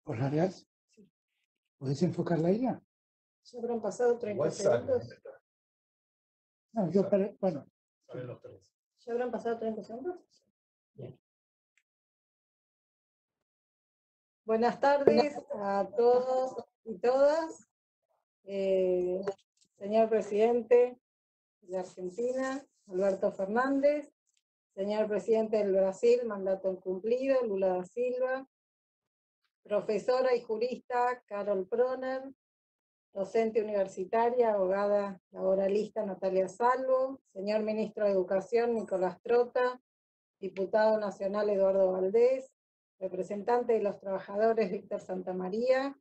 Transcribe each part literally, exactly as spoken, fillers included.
Hola, Reas. ¿Puedes enfocarla ella? Ya habrán pasado treinta segundos. No, yo, para, bueno. ¿Ya habrán pasado treinta segundos? Bien. Buenas tardes a todos y todas. Eh, señor presidente de Argentina, Alberto Fernández. Señor presidente del Brasil, mandato incumplido, Lula da Silva. Profesora y jurista, Carol Proner. Docente universitaria, abogada laboralista Natalia Salvo, señor ministro de Educación Nicolás Trota, diputado nacional Eduardo Valdés, representante de los trabajadores Víctor Santamaría,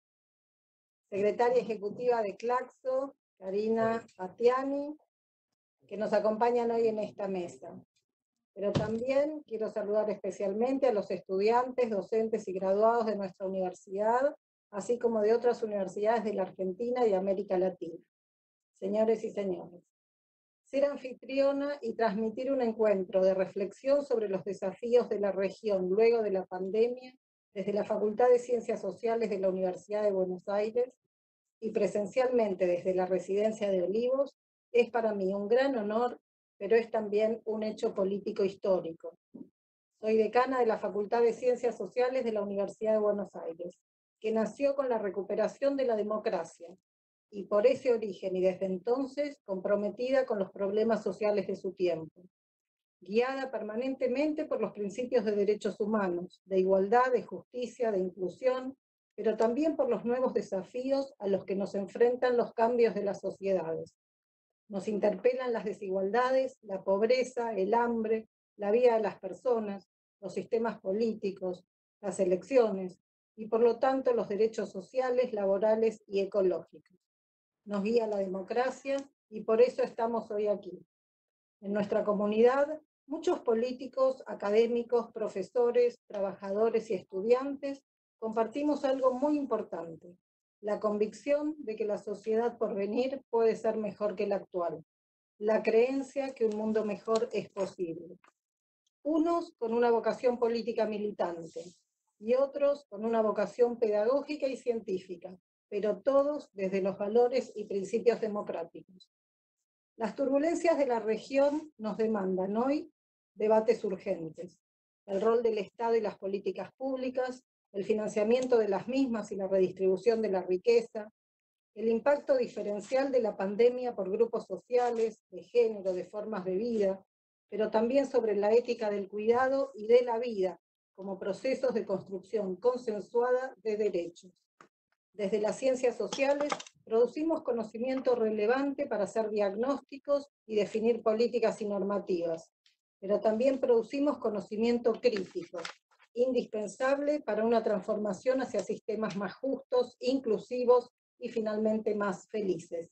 secretaria ejecutiva de Claxo, Karina Atiani, que nos acompañan hoy en esta mesa. Pero también quiero saludar especialmente a los estudiantes, docentes y graduados de nuestra universidad, así como de otras universidades de la Argentina y América Latina. Señores y señores, ser anfitriona y transmitir un encuentro de reflexión sobre los desafíos de la región luego de la pandemia, desde la Facultad de Ciencias Sociales de la Universidad de Buenos Aires y presencialmente desde la Residencia de Olivos, es para mí un gran honor, pero es también un hecho político histórico. Soy decana de la Facultad de Ciencias Sociales de la Universidad de Buenos Aires, que nació con la recuperación de la democracia, y por ese origen y desde entonces comprometida con los problemas sociales de su tiempo, guiada permanentemente por los principios de derechos humanos, de igualdad, de justicia, de inclusión, pero también por los nuevos desafíos a los que nos enfrentan los cambios de las sociedades. Nos interpelan las desigualdades, la pobreza, el hambre, la vida de las personas, los sistemas políticos, las elecciones, y por lo tanto los derechos sociales, laborales y ecológicos. Nos guía la democracia y por eso estamos hoy aquí. En nuestra comunidad, muchos políticos, académicos, profesores, trabajadores y estudiantes compartimos algo muy importante: la convicción de que la sociedad por venir puede ser mejor que la actual, la creencia que un mundo mejor es posible. Unos con una vocación política militante y otros con una vocación pedagógica y científica, pero todos desde los valores y principios democráticos. Las turbulencias de la región nos demandan hoy debates urgentes: el rol del Estado y las políticas públicas, el financiamiento de las mismas y la redistribución de la riqueza, el impacto diferencial de la pandemia por grupos sociales, de género, de formas de vida, pero también sobre la ética del cuidado y de la vida como procesos de construcción consensuada de derechos. Desde las ciencias sociales producimos conocimiento relevante para hacer diagnósticos y definir políticas y normativas, pero también producimos conocimiento crítico, indispensable para una transformación hacia sistemas más justos, inclusivos y finalmente más felices.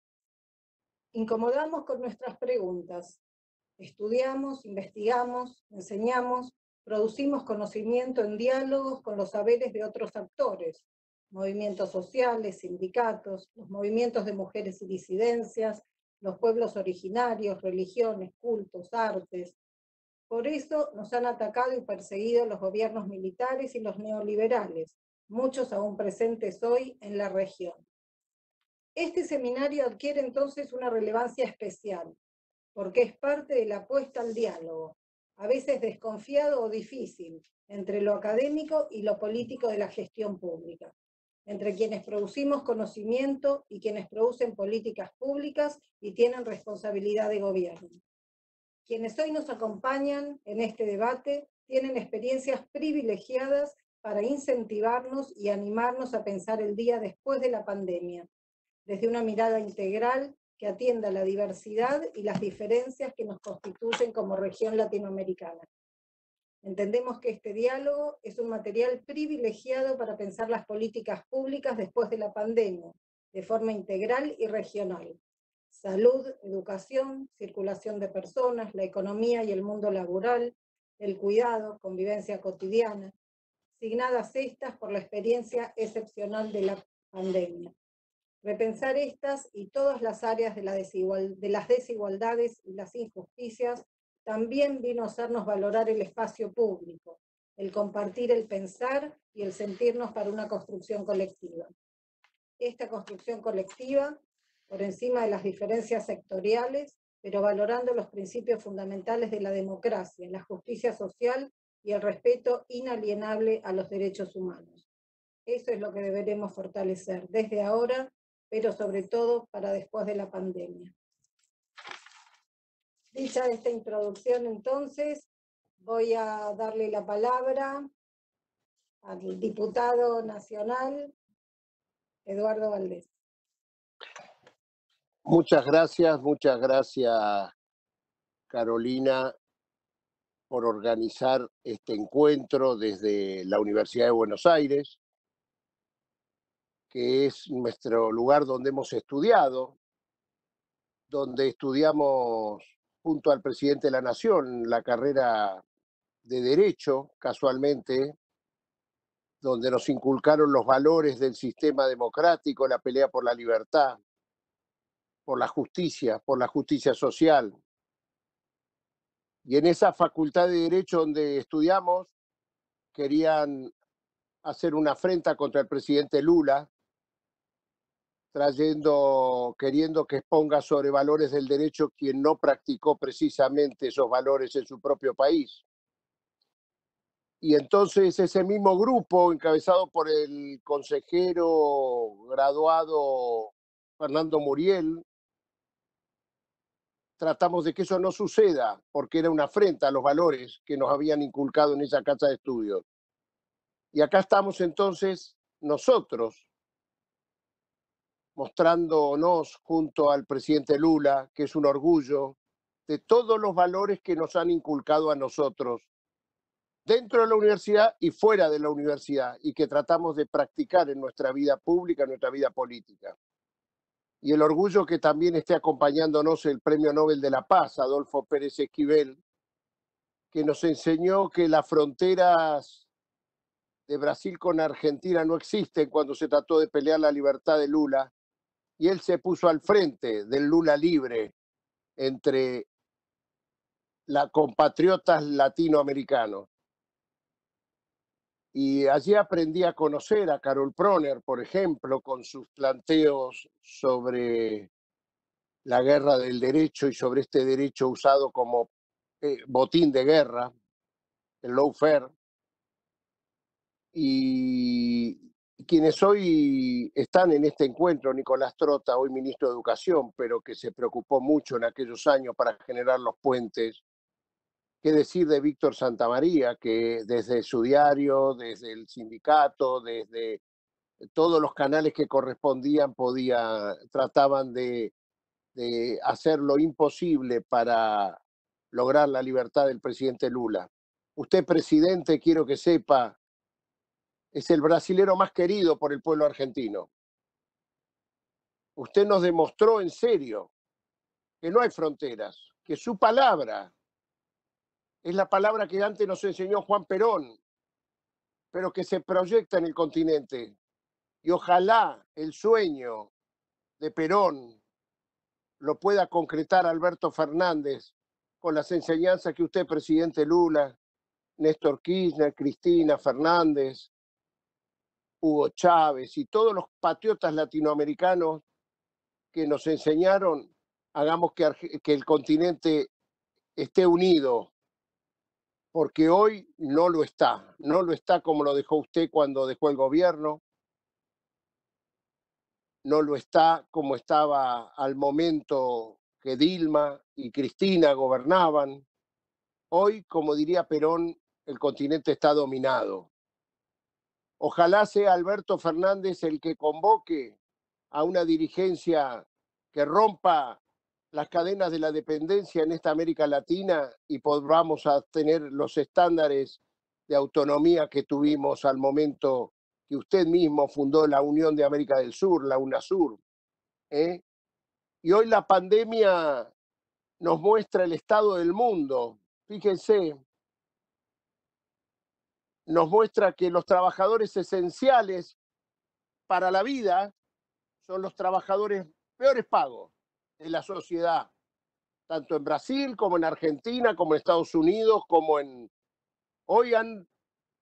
Incomodamos con nuestras preguntas. Estudiamos, investigamos, enseñamos, producimos conocimiento en diálogos con los saberes de otros actores, movimientos sociales, sindicatos, los movimientos de mujeres y disidencias, los pueblos originarios, religiones, cultos, artes. Por eso nos han atacado y perseguido los gobiernos militares y los neoliberales, muchos aún presentes hoy en la región. Este seminario adquiere entonces una relevancia especial, porque es parte de la apuesta al diálogo, a veces desconfiado o difícil, entre lo académico y lo político de la gestión pública, entre quienes producimos conocimiento y quienes producen políticas públicas y tienen responsabilidad de gobierno. Quienes hoy nos acompañan en este debate tienen experiencias privilegiadas para incentivarnos y animarnos a pensar el día después de la pandemia, desde una mirada integral que atienda la diversidad y las diferencias que nos constituyen como región latinoamericana. Entendemos que este diálogo es un material privilegiado para pensar las políticas públicas después de la pandemia, de forma integral y regional. Salud, educación, circulación de personas, la economía y el mundo laboral, el cuidado, convivencia cotidiana, signadas estas por la experiencia excepcional de la pandemia. Repensar estas y todas las áreas de, la desigual, de las desigualdades y las injusticias también vino a hacernos valorar el espacio público, el compartir el pensar y el sentirnos para una construcción colectiva. Esta construcción colectiva, por encima de las diferencias sectoriales, pero valorando los principios fundamentales de la democracia, la justicia social y el respeto inalienable a los derechos humanos. Eso es lo que deberemos fortalecer desde ahora, pero sobre todo para después de la pandemia. Dicha esta introducción, entonces, voy a darle la palabra al diputado nacional, Eduardo Valdés. Muchas gracias, muchas gracias, Carolina, por organizar este encuentro desde la Universidad de Buenos Aires, que es nuestro lugar donde hemos estudiado, donde estudiamos junto al presidente de la Nación la carrera de Derecho, casualmente, donde nos inculcaron los valores del sistema democrático, la pelea por la libertad, por la justicia, por la justicia social. Y en esa facultad de Derecho donde estudiamos, querían hacer una afrenta contra el presidente Lula, trayendo, queriendo que exponga sobre valores del derecho quien no practicó precisamente esos valores en su propio país. Y entonces ese mismo grupo, encabezado por el consejero graduado Fernando Muriel, tratamos de que eso no suceda, porque era una afrenta a los valores que nos habían inculcado en esa casa de estudios. Y acá estamos entonces nosotros, mostrándonos junto al presidente Lula, que es un orgullo de todos los valores que nos han inculcado a nosotros dentro de la universidad y fuera de la universidad, y que tratamos de practicar en nuestra vida pública, en nuestra vida política. Y el orgullo que también esté acompañándonos el Premio Nobel de la Paz, Adolfo Pérez Esquivel, que nos enseñó que las fronteras de Brasil con Argentina no existen cuando se trató de pelear la libertad de Lula, y él se puso al frente del Lula libre entre los compatriotas latinoamericanos. Y allí aprendí a conocer a Carol Proner, por ejemplo, con sus planteos sobre la guerra del derecho y sobre este derecho usado como eh, botín de guerra, el lawfare. Y quienes hoy están en este encuentro, Nicolás Trota, hoy ministro de Educación, pero que se preocupó mucho en aquellos años para generar los puentes. ¿Qué decir de Víctor Santamaría, que desde su diario, desde el sindicato, desde todos los canales que correspondían, podía, trataban de, de hacer lo imposible para lograr la libertad del presidente Lula? Usted, presidente, quiero que sepa, es el brasilero más querido por el pueblo argentino. Usted nos demostró en serio que no hay fronteras, que su palabra es la palabra que antes nos enseñó Juan Perón, pero que se proyecta en el continente. Y ojalá el sueño de Perón lo pueda concretar Alberto Fernández con las enseñanzas que usted, presidente Lula, Néstor Kirchner, Cristina Fernández, Hugo Chávez y todos los patriotas latinoamericanos que nos enseñaron, hagamos que, que el continente esté unido, porque hoy no lo está, no lo está como lo dejó usted cuando dejó el gobierno, no lo está como estaba al momento que Dilma y Cristina gobernaban. Hoy, como diría Perón, el continente está dominado. Ojalá sea Alberto Fernández el que convoque a una dirigencia que rompa las cadenas de la dependencia en esta América Latina y podamos a tener los estándares de autonomía que tuvimos al momento que usted mismo fundó la Unión de América del Sur, la UNASUR. ¿eh? Y hoy la pandemia nos muestra el estado del mundo. Fíjense, nos muestra que los trabajadores esenciales para la vida son los trabajadores peores pagos de la sociedad, tanto en Brasil como en Argentina, como en Estados Unidos, como en... Hoy han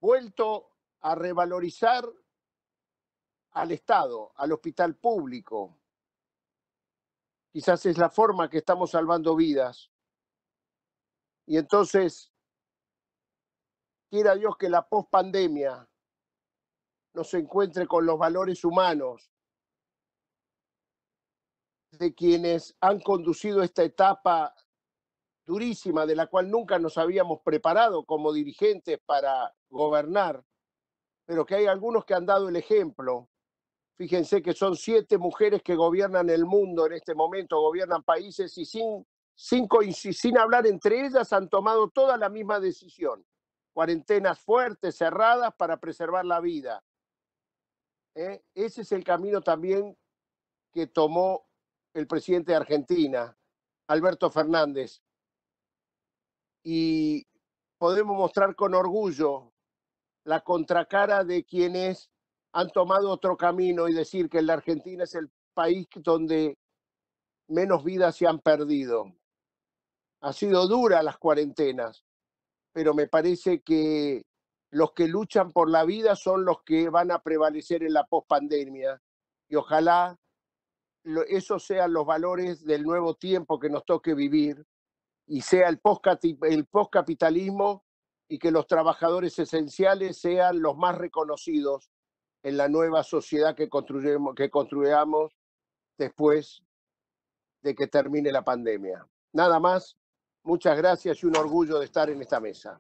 vuelto a revalorizar al Estado, al hospital público. Quizás es la forma que estamos salvando vidas. Y entonces, quiera Dios que la pospandemia nos encuentre con los valores humanos de quienes han conducido esta etapa durísima, de la cual nunca nos habíamos preparado como dirigentes para gobernar, pero que hay algunos que han dado el ejemplo. Fíjense que son siete mujeres que gobiernan el mundo en este momento, gobiernan países y sin, sin, sin hablar entre ellas han tomado toda la misma decisión. Cuarentenas fuertes, cerradas para preservar la vida. ¿Eh? Ese es el camino también que tomó el presidente de Argentina, Alberto Fernández. Y podemos mostrar con orgullo la contracara de quienes han tomado otro camino y decir que la Argentina es el país donde menos vidas se han perdido. Ha sido dura las cuarentenas, pero me parece que los que luchan por la vida son los que van a prevalecer en la pospandemia. Y ojalá esos sean los valores del nuevo tiempo que nos toque vivir y sea el postcapitalismo y que los trabajadores esenciales sean los más reconocidos en la nueva sociedad que construyamos, que construyamos después de que termine la pandemia. Nada más, muchas gracias y un orgullo de estar en esta mesa.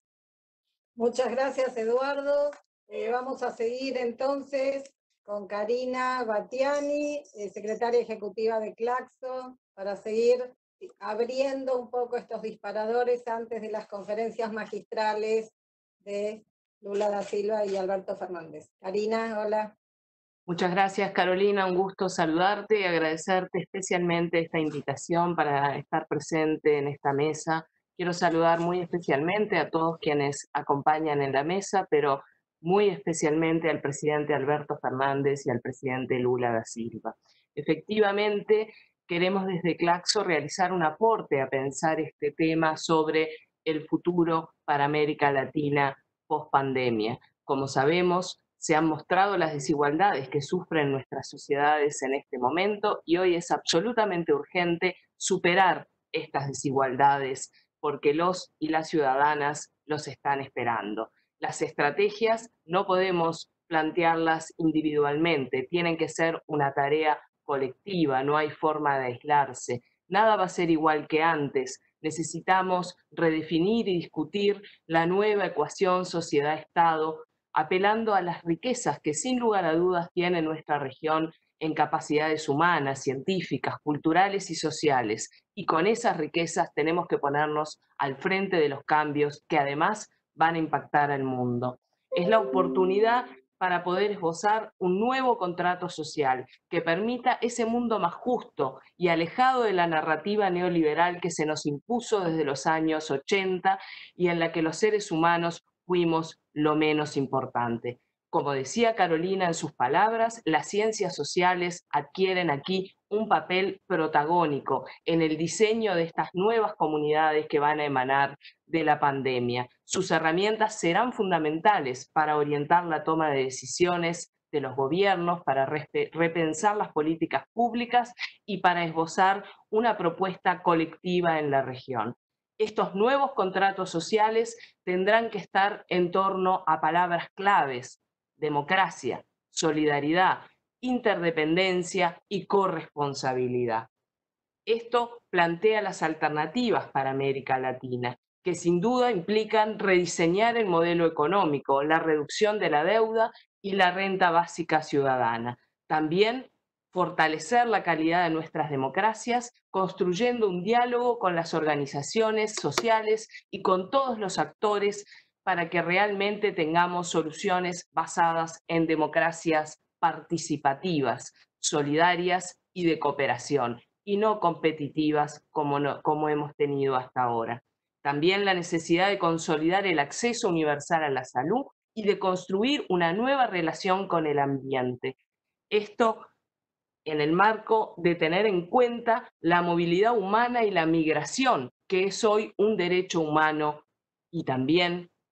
Muchas gracias, Eduardo. Eh, vamos a seguir entonces con Karina Battiani, eh, secretaria ejecutiva de Claxo, para seguir abriendo un poco estos disparadores antes de las conferencias magistrales de Lula da Silva y Alberto Fernández. Karina, hola. Muchas gracias, Carolina. Un gusto saludarte y agradecerte especialmente esta invitación para estar presente en esta mesa. Quiero saludar muy especialmente a todos quienes acompañan en la mesa, pero muy especialmente al presidente Alberto Fernández y al presidente Lula da Silva. Efectivamente, queremos desde Claxo realizar un aporte a pensar este tema sobre el futuro para América Latina post-pandemia. Como sabemos, se han mostrado las desigualdades que sufren nuestras sociedades en este momento y hoy es absolutamente urgente superar estas desigualdades porque los y las ciudadanas los están esperando. Las estrategias no podemos plantearlas individualmente, tienen que ser una tarea colectiva, no hay forma de aislarse. Nada va a ser igual que antes. Necesitamos redefinir y discutir la nueva ecuación sociedad-estado, apelando a las riquezas que sin lugar a dudas tiene nuestra región en capacidades humanas, científicas, culturales y sociales. Y con esas riquezas tenemos que ponernos al frente de los cambios que además van a impactar al mundo. Es la oportunidad para poder esbozar un nuevo contrato social que permita ese mundo más justo y alejado de la narrativa neoliberal que se nos impuso desde los años ochenta y en la que los seres humanos fuimos lo menos importante. Como decía Carolina en sus palabras, las ciencias sociales adquieren aquí un papel protagónico en el diseño de estas nuevas comunidades que van a emanar de la pandemia. Sus herramientas serán fundamentales para orientar la toma de decisiones de los gobiernos, para repensar las políticas públicas y para esbozar una propuesta colectiva en la región. Estos nuevos contratos sociales tendrán que estar en torno a palabras claves: democracia, solidaridad, interdependencia y corresponsabilidad. Esto plantea las alternativas para América Latina, que sin duda implican rediseñar el modelo económico, la reducción de la deuda y la renta básica ciudadana. También fortalecer la calidad de nuestras democracias, construyendo un diálogo con las organizaciones sociales y con todos los actores para que realmente tengamos soluciones basadas en democracias participativas, solidarias y de cooperación, y no competitivas como, no, como hemos tenido hasta ahora. También la necesidad de consolidar el acceso universal a la salud y de construir una nueva relación con el ambiente. Esto en el marco de tener en cuenta la movilidad humana y la migración, que es hoy un derecho humano y también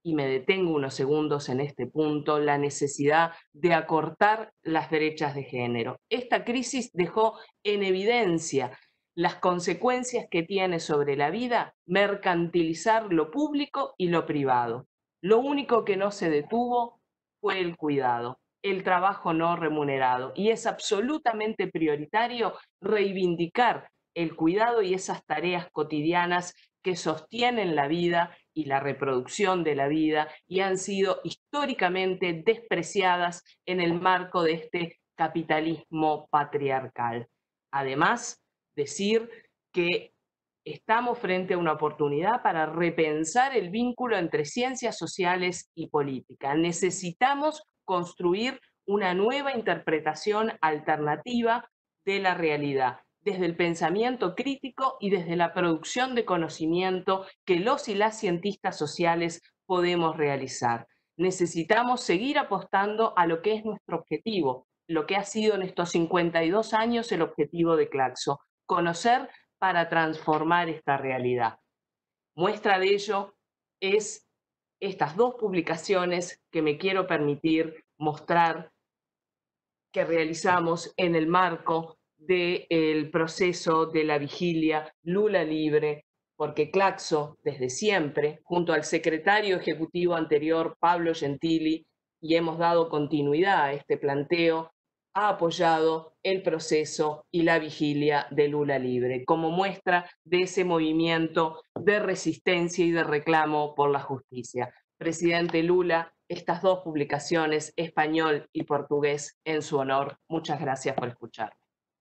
y me detengo unos segundos en este punto, la necesidad de acortar las brechas de género. Esta crisis dejó en evidencia las consecuencias que tiene sobre la vida mercantilizar lo público y lo privado. Lo único que no se detuvo fue el cuidado, el trabajo no remunerado, y es absolutamente prioritario reivindicar el cuidado y esas tareas cotidianas que sostienen la vida y la reproducción de la vida y han sido históricamente despreciadas en el marco de este capitalismo patriarcal. Además, decir que estamos frente a una oportunidad para repensar el vínculo entre ciencias sociales y política. Necesitamos construir una nueva interpretación alternativa de la realidad, desde el pensamiento crítico y desde la producción de conocimiento que los y las cientistas sociales podemos realizar. Necesitamos seguir apostando a lo que es nuestro objetivo, lo que ha sido en estos cincuenta y dos años el objetivo de Claxo, conocer para transformar esta realidad. Muestra de ello es estas dos publicaciones que me quiero permitir mostrar que realizamos en el marco del proceso de la vigilia Lula Libre, porque Claxo, desde siempre, junto al secretario ejecutivo anterior, Pablo Gentili, y hemos dado continuidad a este planteo, ha apoyado el proceso y la vigilia de Lula Libre, como muestra de ese movimiento de resistencia y de reclamo por la justicia. Presidente Lula, estas dos publicaciones, español y portugués, en su honor. Muchas gracias por escucharme.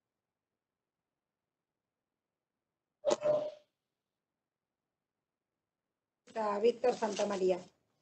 A Víctor Santamaría.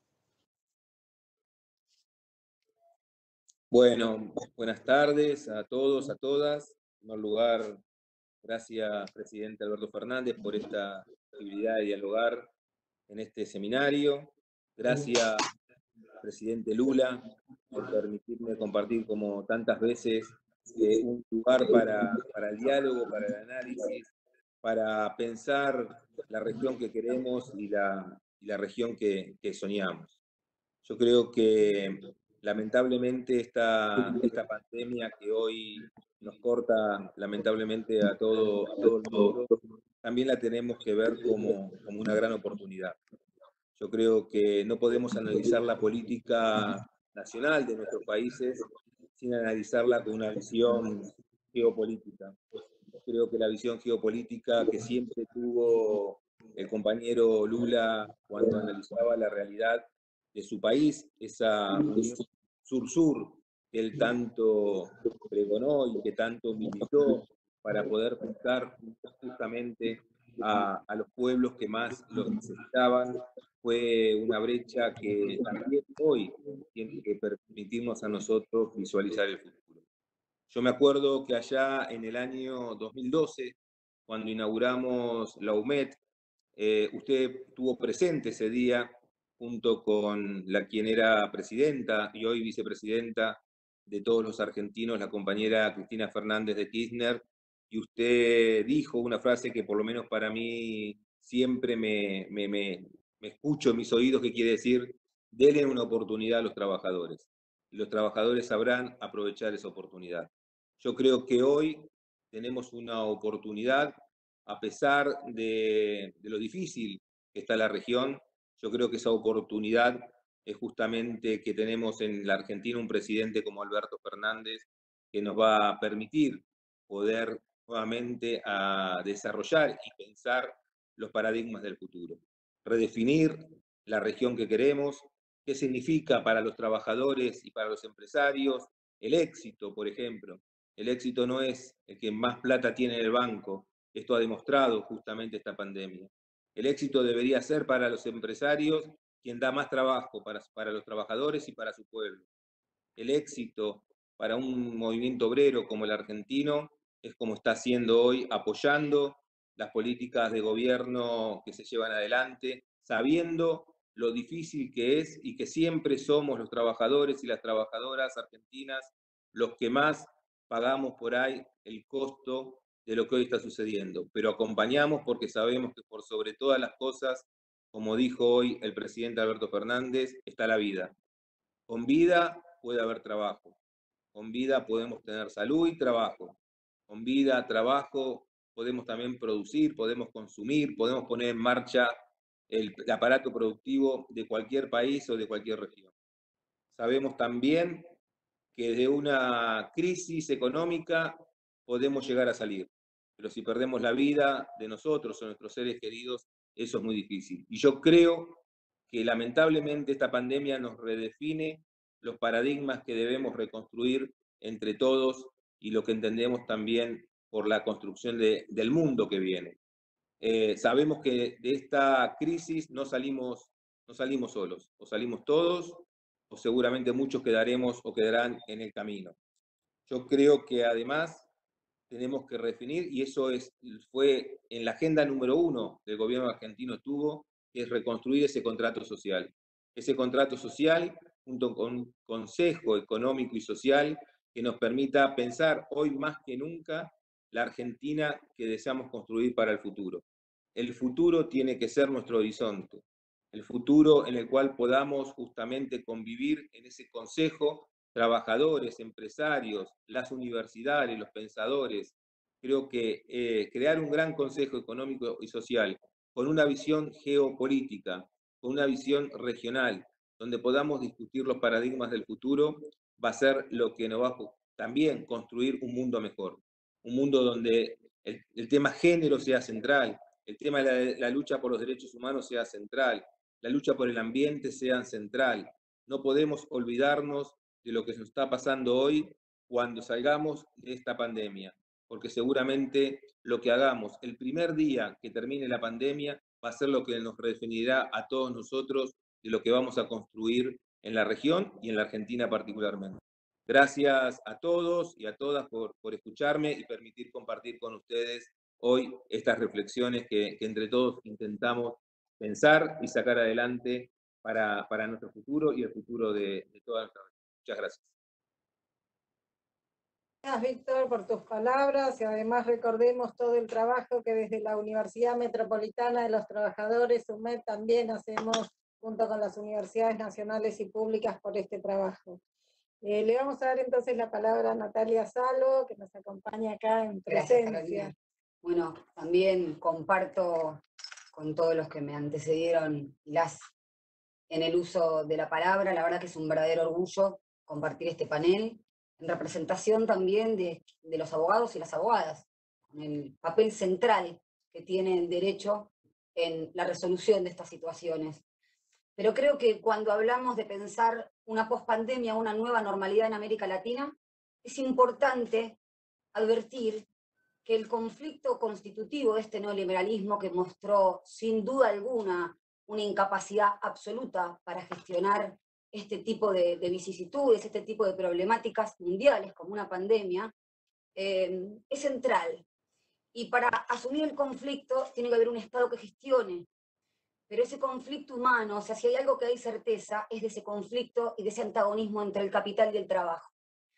Bueno, buenas tardes a todos, a todas. En primer lugar, gracias, presidente Alberto Fernández, por esta posibilidad de dialogar en este seminario. Gracias, presidente Lula, por permitirme compartir como tantas veces eh, un lugar para, para el diálogo, para el análisis, para pensar la región que queremos y la, y la región que, que soñamos. Yo creo que lamentablemente esta, esta pandemia que hoy nos corta lamentablemente a todo, a todo el mundo, también la tenemos que ver como, como una gran oportunidad. Yo creo que no podemos analizar la política nacional de nuestros países sin analizarla con una visión geopolítica. Creo que la visión geopolítica que siempre tuvo el compañero Lula cuando analizaba la realidad de su país, esa unión sur-sur que él tanto pregonó y que tanto militó para poder buscar justamente a, a los pueblos que más los necesitaban, fue una brecha que también hoy tiene que permitirnos a nosotros visualizar el futuro. Yo me acuerdo que allá en el año dos mil doce, cuando inauguramos la U M E D, eh, usted estuvo presente ese día junto con la quien era presidenta y hoy vicepresidenta de todos los argentinos, la compañera Cristina Fernández de Kirchner, y usted dijo una frase que por lo menos para mí siempre me, me, me, me escucho en mis oídos, que quiere decir: denle una oportunidad a los trabajadores. Y los trabajadores sabrán aprovechar esa oportunidad. Yo creo que hoy tenemos una oportunidad, a pesar de, de lo difícil que está la región. Yo creo que esa oportunidad es justamente que tenemos en la Argentina un presidente como Alberto Fernández, que nos va a permitir poder nuevamente a desarrollar y pensar los paradigmas del futuro. Redefinir la región que queremos, qué significa para los trabajadores y para los empresarios el éxito, por ejemplo. El éxito no es el que más plata tiene en el banco. Esto ha demostrado justamente esta pandemia. El éxito debería ser para los empresarios quien da más trabajo para, para los trabajadores y para su pueblo. El éxito para un movimiento obrero como el argentino es como está haciendo hoy, apoyando las políticas de gobierno que se llevan adelante, sabiendo lo difícil que es y que siempre somos los trabajadores y las trabajadoras argentinas los que más pagamos por ahí el costo de lo que hoy está sucediendo, pero acompañamos porque sabemos que por sobre todas las cosas como dijo hoy el presidente Alberto Fernández, está la vida. Con vida puede haber trabajo. Con vida podemos tener salud y trabajo. Con vida, trabajo, podemos también producir, podemos consumir, podemos poner en marcha el, el aparato productivo de cualquier país o de cualquier región. Sabemos también que de una crisis económica podemos llegar a salir, pero si perdemos la vida de nosotros o nuestros seres queridos, eso es muy difícil. Y yo creo que lamentablemente esta pandemia nos redefine los paradigmas que debemos reconstruir entre todos y lo que entendemos también por la construcción de, del mundo que viene. Eh, sabemos que de esta crisis no salimos, no salimos solos, o salimos todos, o seguramente muchos quedaremos o quedarán en el camino. Yo creo que además tenemos que redefinir, y eso es, fue en la agenda número uno que el gobierno argentino tuvo, que es reconstruir ese contrato social. Ese contrato social, junto con un consejo económico y social, que nos permita pensar hoy más que nunca la Argentina que deseamos construir para el futuro. El futuro tiene que ser nuestro horizonte. El futuro en el cual podamos justamente convivir en ese consejo, trabajadores, empresarios, las universidades, los pensadores. Creo que eh, crear un gran consejo económico y social con una visión geopolítica, con una visión regional, donde podamos discutir los paradigmas del futuro, va a ser lo que nos va a también construir un mundo mejor. Un mundo donde el, el tema género sea central, el tema de la, la lucha por los derechos humanos sea central, la lucha por el ambiente sea central. No podemos olvidarnos de lo que nos está pasando hoy cuando salgamos de esta pandemia, porque seguramente lo que hagamos el primer día que termine la pandemia va a ser lo que nos redefinirá a todos nosotros de lo que vamos a construir en la región y en la Argentina particularmente. Gracias a todos y a todas por, por escucharme y permitir compartir con ustedes hoy estas reflexiones que, que entre todos intentamos pensar y sacar adelante para, para nuestro futuro y el futuro de, de toda nuestra región. Muchas gracias. Gracias, Víctor, por tus palabras, y además recordemos todo el trabajo que desde la Universidad Metropolitana de los Trabajadores, U M E D, también hacemos junto con las universidades nacionales y públicas por este trabajo. Eh, le vamos a dar entonces la palabra a Natalia Salvo, que nos acompaña acá en presencia. Gracias, bueno, también comparto con todos los que me antecedieron las en el uso de la palabra. La verdad que es un verdadero orgullo compartir este panel, en representación también de, de los abogados y las abogadas, con el papel central que tiene el derecho en la resolución de estas situaciones. Pero creo que cuando hablamos de pensar una pospandemia, una nueva normalidad en América Latina, es importante advertir que el conflicto constitutivo de este neoliberalismo, que mostró sin duda alguna una incapacidad absoluta para gestionar este tipo de, de vicisitudes, este tipo de problemáticas mundiales como una pandemia, eh, es central. Y para asumir el conflicto tiene que haber un Estado que gestione. Pero ese conflicto humano, o sea, si hay algo que hay certeza, es de ese conflicto y de ese antagonismo entre el capital y el trabajo.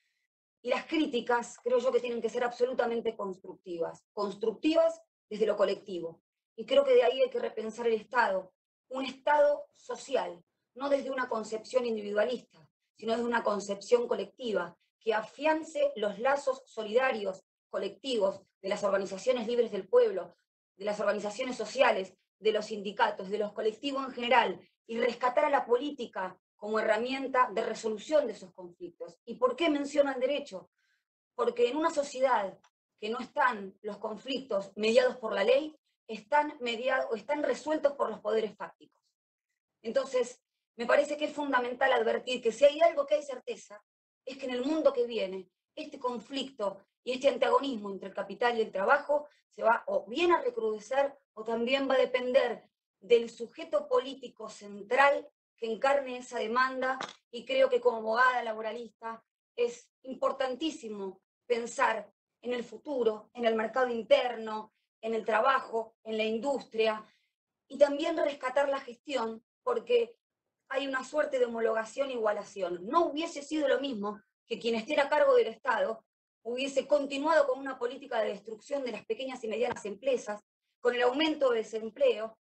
Y las críticas, creo yo que tienen que ser absolutamente constructivas. Constructivas desde lo colectivo. Y creo que de ahí hay que repensar el Estado. Un Estado social, no desde una concepción individualista, sino desde una concepción colectiva, que afiance los lazos solidarios, colectivos, de las organizaciones libres del pueblo, de las organizaciones sociales, de los sindicatos, de los colectivos en general, y rescatar a la política como herramienta de resolución de esos conflictos. ¿Y por qué menciono el derecho? Porque en una sociedad que no están los conflictos mediados por la ley, están, mediados, están resueltos por los poderes fácticos. Entonces, me parece que es fundamental advertir que si hay algo que hay certeza, es que en el mundo que viene, este conflicto y este antagonismo entre el capital y el trabajo se va o bien a recrudecer o también va a depender del sujeto político central que encarne esa demanda, y creo que como abogada laboralista es importantísimo pensar en el futuro, en el mercado interno, en el trabajo, en la industria, y también rescatar la gestión, porque hay una suerte de homologación e igualación. No hubiese sido lo mismo que quien esté a cargo del Estado hubiese continuado con una política de destrucción de las pequeñas y medianas empresas, con el aumento del desempleo,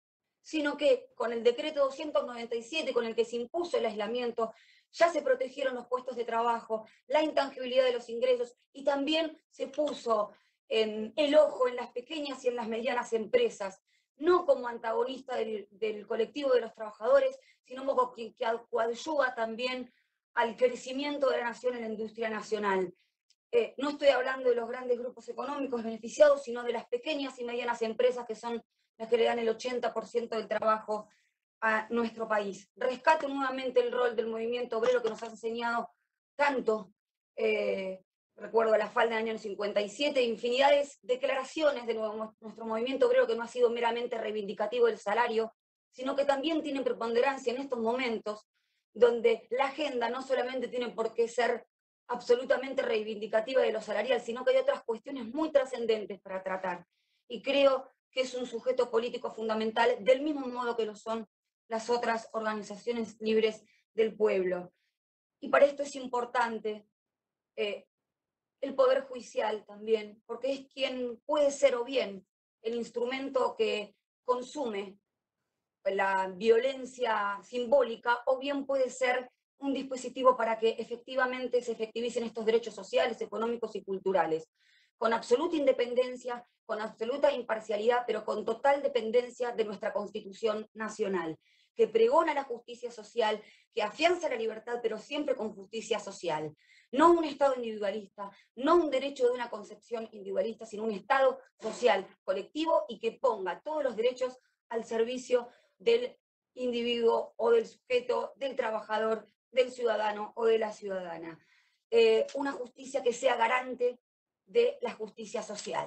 sino que con el decreto doscientos noventa y siete, con el que se impuso el aislamiento, ya se protegieron los puestos de trabajo, la intangibilidad de los ingresos, y también se puso en el ojo en las pequeñas y en las medianas empresas, no como antagonista del, del colectivo de los trabajadores, sino como que, que coadyuva también al crecimiento de la nación en la industria nacional. Eh, no estoy hablando de los grandes grupos económicos beneficiados, sino de las pequeñas y medianas empresas que son las que le dan el ochenta por ciento del trabajo a nuestro país. Rescato nuevamente el rol del movimiento obrero que nos ha enseñado tanto. Eh, recuerdo la falda del año cincuenta y siete, infinidades de declaraciones de nuestro movimiento obrero que no ha sido meramente reivindicativo del salario, sino que también tienen preponderancia en estos momentos, donde la agenda no solamente tiene por qué ser absolutamente reivindicativa de lo salarial, sino que hay otras cuestiones muy trascendentes para tratar. Y creo que es un sujeto político fundamental, del mismo modo que lo son las otras organizaciones libres del pueblo. Y para esto es importante eh, el Poder Judicial también, porque es quien puede ser o bien el instrumento que consume la violencia simbólica, o bien puede ser un dispositivo para que efectivamente se efectivicen estos derechos sociales, económicos y culturales, con absoluta independencia, con absoluta imparcialidad, pero con total dependencia de nuestra Constitución Nacional, que pregona la justicia social, que afianza la libertad, pero siempre con justicia social. No un Estado individualista, no un derecho de una concepción individualista, sino un Estado social, colectivo, y que ponga todos los derechos al servicio del individuo o del sujeto, del trabajador, del ciudadano o de la ciudadana. Eh, una justicia que sea garante de la justicia social.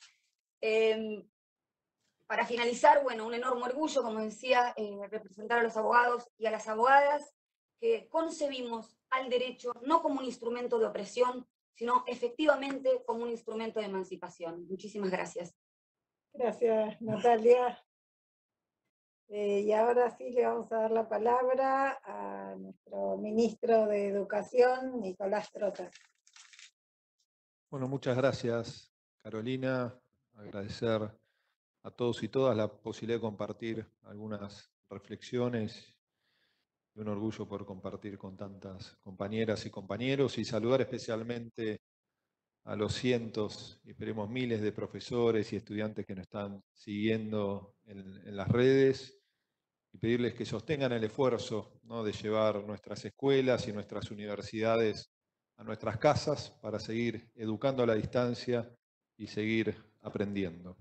Eh, para finalizar, bueno, un enorme orgullo, como decía, eh, representar a los abogados y a las abogadas que concebimos al derecho no como un instrumento de opresión, sino efectivamente como un instrumento de emancipación. Muchísimas gracias. Gracias, Natalia. Eh, y ahora sí le vamos a dar la palabra a nuestro ministro de Educación, Nicolás Trota. Bueno, muchas gracias, Carolina. Agradecer a todos y todas la posibilidad de compartir algunas reflexiones y un orgullo por compartir con tantas compañeras y compañeros, y saludar especialmente a los cientos, y esperemos miles de profesores y estudiantes que nos están siguiendo en, en las redes, y pedirles que sostengan el esfuerzo, ¿no?, de llevar nuestras escuelas y nuestras universidades a nuestras casas para seguir educando a la distancia y seguir aprendiendo.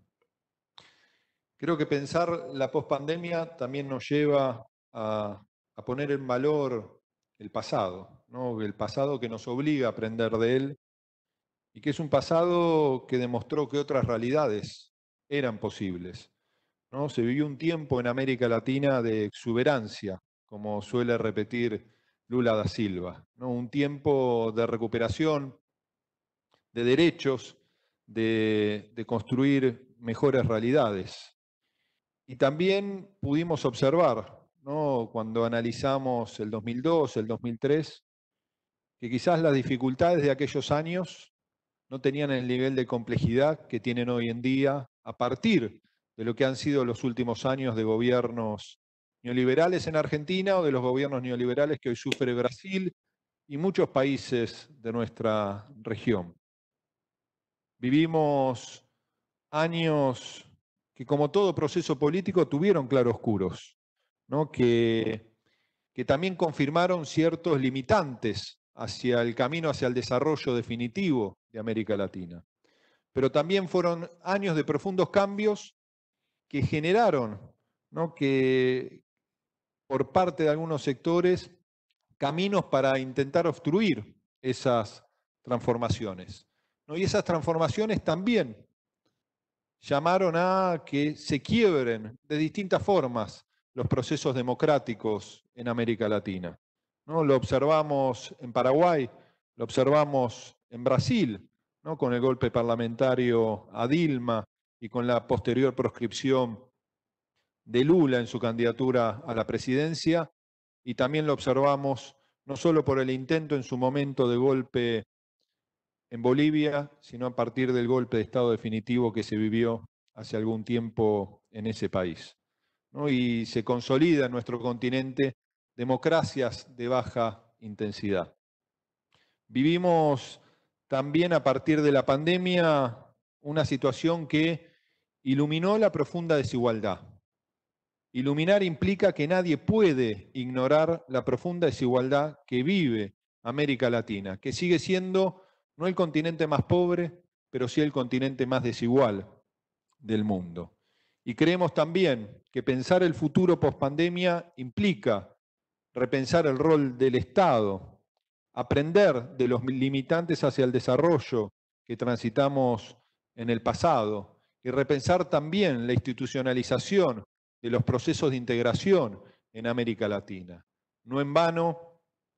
Creo que pensar la pospandemia también nos lleva a, a poner en valor el pasado, ¿no?, el pasado que nos obliga a aprender de él, y que es un pasado que demostró que otras realidades eran posibles, ¿no? Se vivió un tiempo en América Latina de exuberancia, como suele repetir Lula da Silva, ¿no? Un tiempo de recuperación, de derechos, de, de construir mejores realidades. Y también pudimos observar, ¿no?, cuando analizamos el dos mil dos, el dos mil tres, que quizás las dificultades de aquellos años no tenían el nivel de complejidad que tienen hoy en día a partir de lo que han sido los últimos años de gobiernos neoliberales en Argentina, o de los gobiernos neoliberales que hoy sufre Brasil y muchos países de nuestra región. Vivimos años que, como todo proceso político, tuvieron claroscuros, ¿no?, que, que también confirmaron ciertos limitantes hacia el camino hacia el desarrollo definitivo de América Latina. Pero también fueron años de profundos cambios que generaron, ¿no?, que por parte de algunos sectores, caminos para intentar obstruir esas transformaciones, ¿no? Y esas transformaciones también llamaron a que se quiebren de distintas formas los procesos democráticos en América Latina, ¿no? Lo observamos en Paraguay, lo observamos en Brasil, ¿no?, con el golpe parlamentario a Dilma y con la posterior proscripción de Lula en su candidatura a la presidencia, y también lo observamos no solo por el intento en su momento de golpe en Bolivia, sino a partir del golpe de Estado definitivo que se vivió hace algún tiempo en ese país. ¿no? Y se consolida en nuestro continente democracias de baja intensidad. Vivimos también a partir de la pandemia una situación que iluminó la profunda desigualdad. Iluminar implica que nadie puede ignorar la profunda desigualdad que vive América Latina, que sigue siendo no el continente más pobre, pero sí el continente más desigual del mundo. Y creemos también que pensar el futuro pospandemia implica repensar el rol del Estado, aprender de los limitantes hacia el desarrollo que transitamos en el pasado y repensar también la institucionalización de los procesos de integración en América Latina. No en vano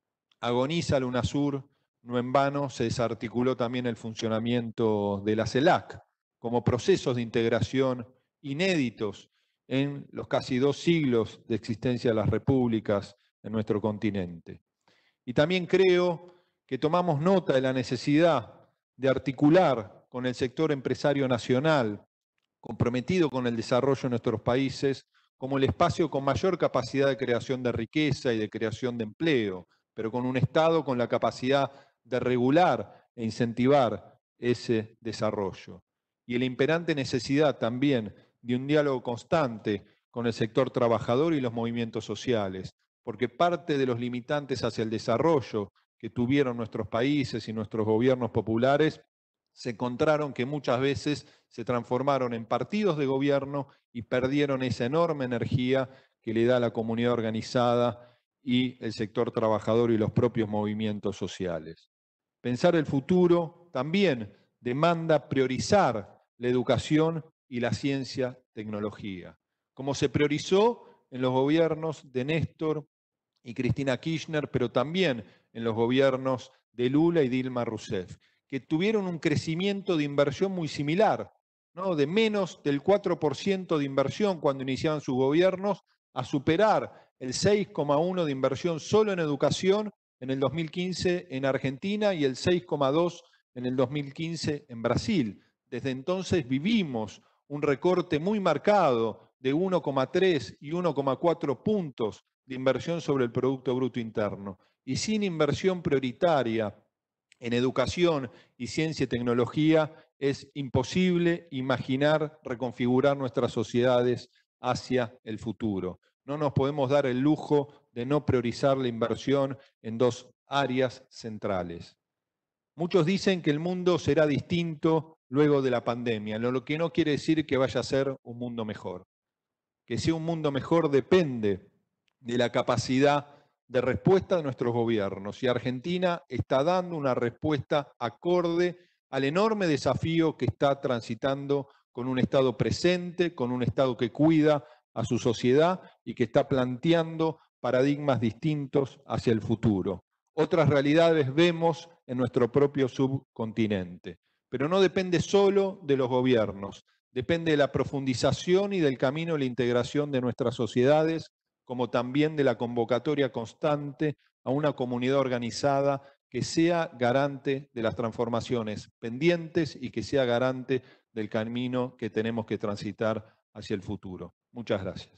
agoniza la UNASUR, no en vano se desarticuló también el funcionamiento de la CELAC como procesos de integración inéditos en los casi dos siglos de existencia de las repúblicas en nuestro continente. Y también creo que tomamos nota de la necesidad de articular con el sector empresario nacional, comprometido con el desarrollo de nuestros países, como el espacio con mayor capacidad de creación de riqueza y de creación de empleo, pero con un Estado con la capacidad de regular e incentivar ese desarrollo. Y la imperante necesidad también de un diálogo constante con el sector trabajador y los movimientos sociales, porque parte de los limitantes hacia el desarrollo que tuvieron nuestros países y nuestros gobiernos populares se encontraron que muchas veces se transformaron en partidos de gobierno y perdieron esa enorme energía que le da la comunidad organizada y el sector trabajador y los propios movimientos sociales. Pensar el futuro también demanda priorizar la educación y la ciencia tecnología, como se priorizó en los gobiernos de Néstor y Cristina Kirchner, pero también en los gobiernos de Lula y Dilma Rousseff, que tuvieron un crecimiento de inversión muy similar, ¿no? De menos del cuatro por ciento de inversión cuando iniciaban sus gobiernos, a superar el seis coma uno por ciento de inversión solo en educación en el dos mil quince en Argentina y el seis coma dos por ciento en el dos mil quince en Brasil. Desde entonces vivimos un recorte muy marcado de uno coma tres y uno coma cuatro puntos de inversión sobre el Producto Bruto Interno. Y sin inversión prioritaria en educación y ciencia y tecnología es imposible imaginar reconfigurar nuestras sociedades hacia el futuro. No nos podemos dar el lujo de no priorizar la inversión en dos áreas centrales. Muchos dicen que el mundo será distinto luego de la pandemia, lo que no quiere decir que vaya a ser un mundo mejor. Que sea un mundo mejor depende de la capacidad de respuesta de nuestros gobiernos. Y Argentina está dando una respuesta acorde al enorme desafío que está transitando con un Estado presente, con un Estado que cuida a su sociedad y que está planteando paradigmas distintos hacia el futuro. Otras realidades vemos en nuestro propio subcontinente, pero no depende solo de los gobiernos, depende de la profundización y del camino de la integración de nuestras sociedades, como también de la convocatoria constante a una comunidad organizada que sea garante de las transformaciones pendientes y que sea garante del camino que tenemos que transitar hacia el futuro. Muchas gracias.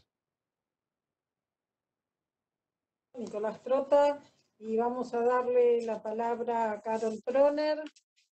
Nicolás Trota, y vamos a darle la palabra a Carol Proner.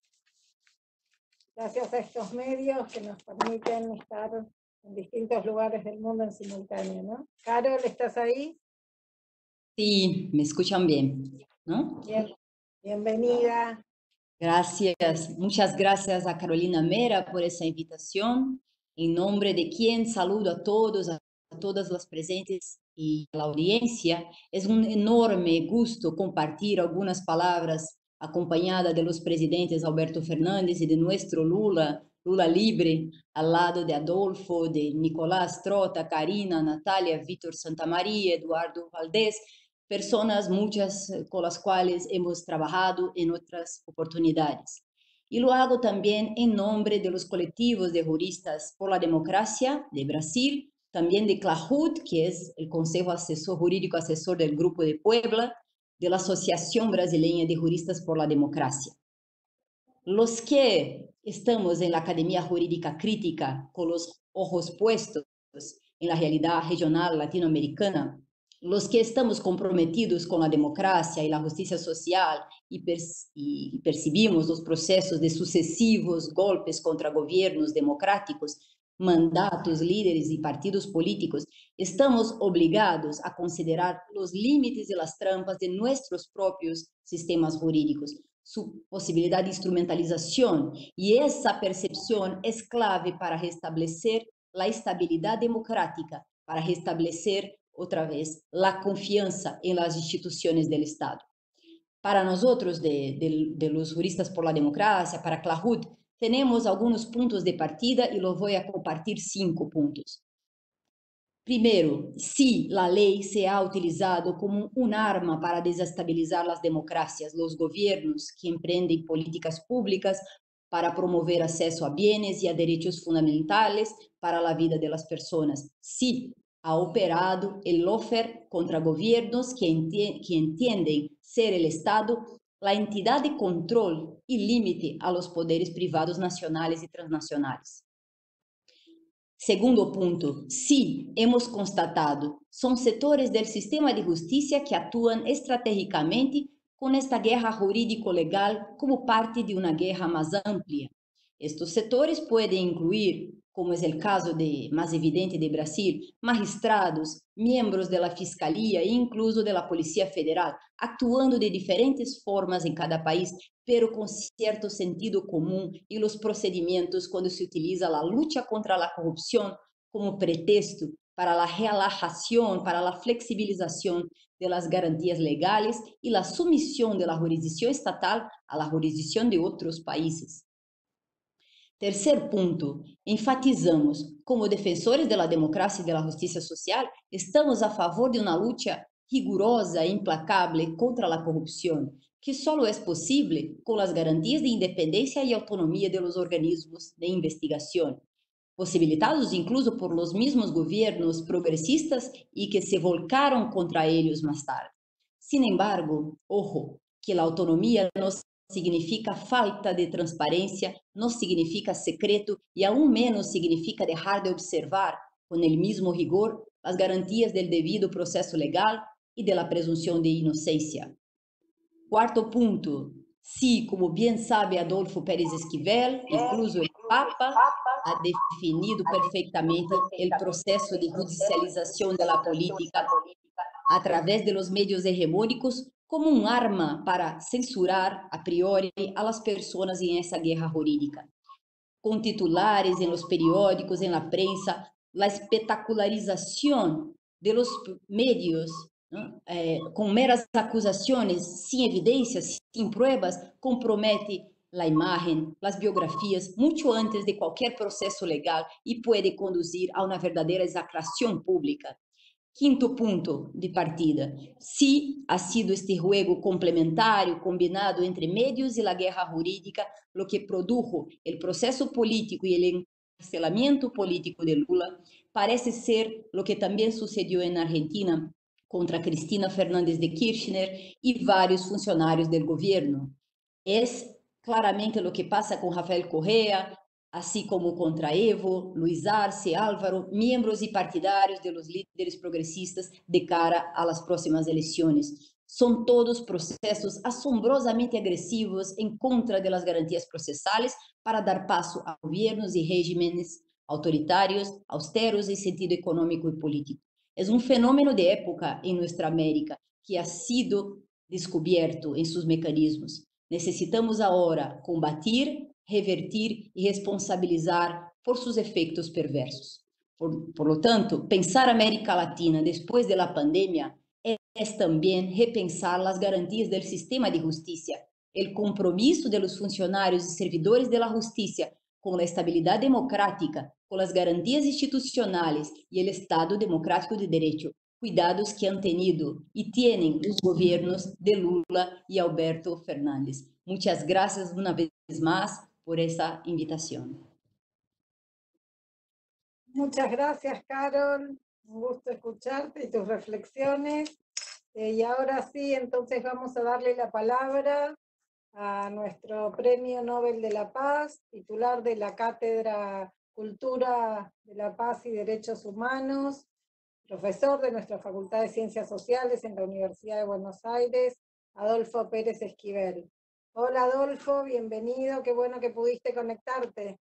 Gracias a estos medios que nos permiten estar en distintos lugares del mundo en simultáneo, ¿no? Carol, ¿estás ahí? Sí, me escuchan bien, ¿no? Bien, bienvenida. Gracias, muchas gracias a Carolina Mera por esa invitación. En nombre de quien saludo a todos, a todas las presentes y a la audiencia. Es un enorme gusto compartir algunas palabras acompañada de los presidentes Alberto Fernández y de nuestro Lula, Lula libre, al lado de Adolfo, de Nicolás Trota, Karina, Natalia, Víctor Santamaría, Eduardo Valdés, personas muchas con las cuales hemos trabajado en otras oportunidades. Y lo hago también en nombre de los colectivos de juristas por la democracia de Brasil, también de CLAJUD, que es el Consejo Asesor Jurídico Asesor del Grupo de Puebla, de la Asociación Brasileña de Juristas por la Democracia. Los que estamos en la Academia Jurídica Crítica con los ojos puestos en la realidad regional latinoamericana, los que estamos comprometidos con la democracia y la justicia social y, perci y percibimos los procesos de sucesivos golpes contra gobiernos democráticos, mandatos, líderes y partidos políticos, estamos obligados a considerar los límites y las trampas de nuestros propios sistemas jurídicos, su posibilidad de instrumentalización, y esa percepción es clave para restablecer la estabilidad democrática, para restablecer otra vez la confianza en las instituciones del Estado. Para nosotros, de, de, de los juristas por la democracia, para Clahud, tenemos algunos puntos de partida y los voy a compartir cinco puntos. Primero, si la ley se ha utilizado como un arma para desestabilizar las democracias, los gobiernos que emprenden políticas públicas para promover acceso a bienes y a derechos fundamentales para la vida de las personas. Si ha operado el lawfare contra gobiernos que, enti que entienden ser el Estado la entidad de control y límite a los poderes privados nacionales y transnacionales. Segundo punto, sí, hemos constatado, son sectores del sistema de justicia que actúan estratégicamente con esta guerra jurídico-legal como parte de una guerra más amplia. Estos sectores pueden incluir, como es el caso de, más evidente de Brasil, magistrados, miembros de la Fiscalía e incluso de la Policía Federal, actuando de diferentes formas en cada país, pero con cierto sentido común y los procedimientos cuando se utiliza la lucha contra la corrupción como pretexto para la relajación, para la flexibilización de las garantías legales y la sumisión de la jurisdicción estatal a la jurisdicción de otros países. Tercer punto, enfatizamos, como defensores de la democracia y de la justicia social, estamos a favor de una lucha rigurosa e implacable contra la corrupción, que solo es posible con las garantías de independencia y autonomía de los organismos de investigación, posibilitados incluso por los mismos gobiernos progresistas y que se volcaron contra ellos más tarde. Sin embargo, ojo, que la autonomía no significa falta de transparencia, no significa secreto y aún menos significa dejar de observar con el mismo rigor las garantías del debido proceso legal y de la presunción de inocencia. Cuarto punto, sí, como bien sabe Adolfo Pérez Esquivel, incluso el Papa ha definido perfectamente el proceso de judicialización de la política a través de los medios hegemónicos como un arma para censurar a priori a las personas en esa guerra jurídica. Con titulares en los periódicos, en la prensa, la espectacularización de los medios, ¿no? eh, con meras acusaciones, sin evidencias, sin pruebas, compromete la imagen, las biografías, mucho antes de cualquier proceso legal y puede conducir a una verdadera execración pública. Quinto punto de partida, sí ha sido este juego complementario combinado entre medios y la guerra jurídica lo que produjo el proceso político y el encarcelamiento político de Lula, parece ser lo que también sucedió en Argentina contra Cristina Fernández de Kirchner y varios funcionarios del gobierno. Es claramente lo que pasa con Rafael Correa, así como contra Evo, Luis Arce, Álvaro, miembros y partidarios de los líderes progresistas de cara a las próximas elecciones. Son todos procesos asombrosamente agresivos en contra de las garantías procesales para dar paso a gobiernos y regímenes autoritarios, austeros en sentido económico y político. Es un fenómeno de época en nuestra América que ha sido descubierto en sus mecanismos. Necesitamos ahora combatir, revertir y responsabilizar por sus efectos perversos. Por, por lo tanto, pensar América Latina después de la pandemia es, es también repensar las garantías del sistema de justicia, el compromiso de los funcionarios y servidores de la justicia con la estabilidad democrática, con las garantías institucionales y el Estado democrático de derecho, cuidados que han tenido y tienen los gobiernos de Lula y Alberto Fernández. Muchas gracias una vez más por esa invitación. Muchas gracias, Carol. Un gusto escucharte y tus reflexiones. Eh, y ahora sí, entonces vamos a darle la palabra a nuestro Premio Nobel de la Paz, titular de la Cátedra Cultura de la Paz y Derechos Humanos, profesor de nuestra Facultad de Ciencias Sociales en la Universidad de Buenos Aires, Adolfo Pérez Esquivel. Hola Adolfo, bienvenido, qué bueno que pudiste conectarte.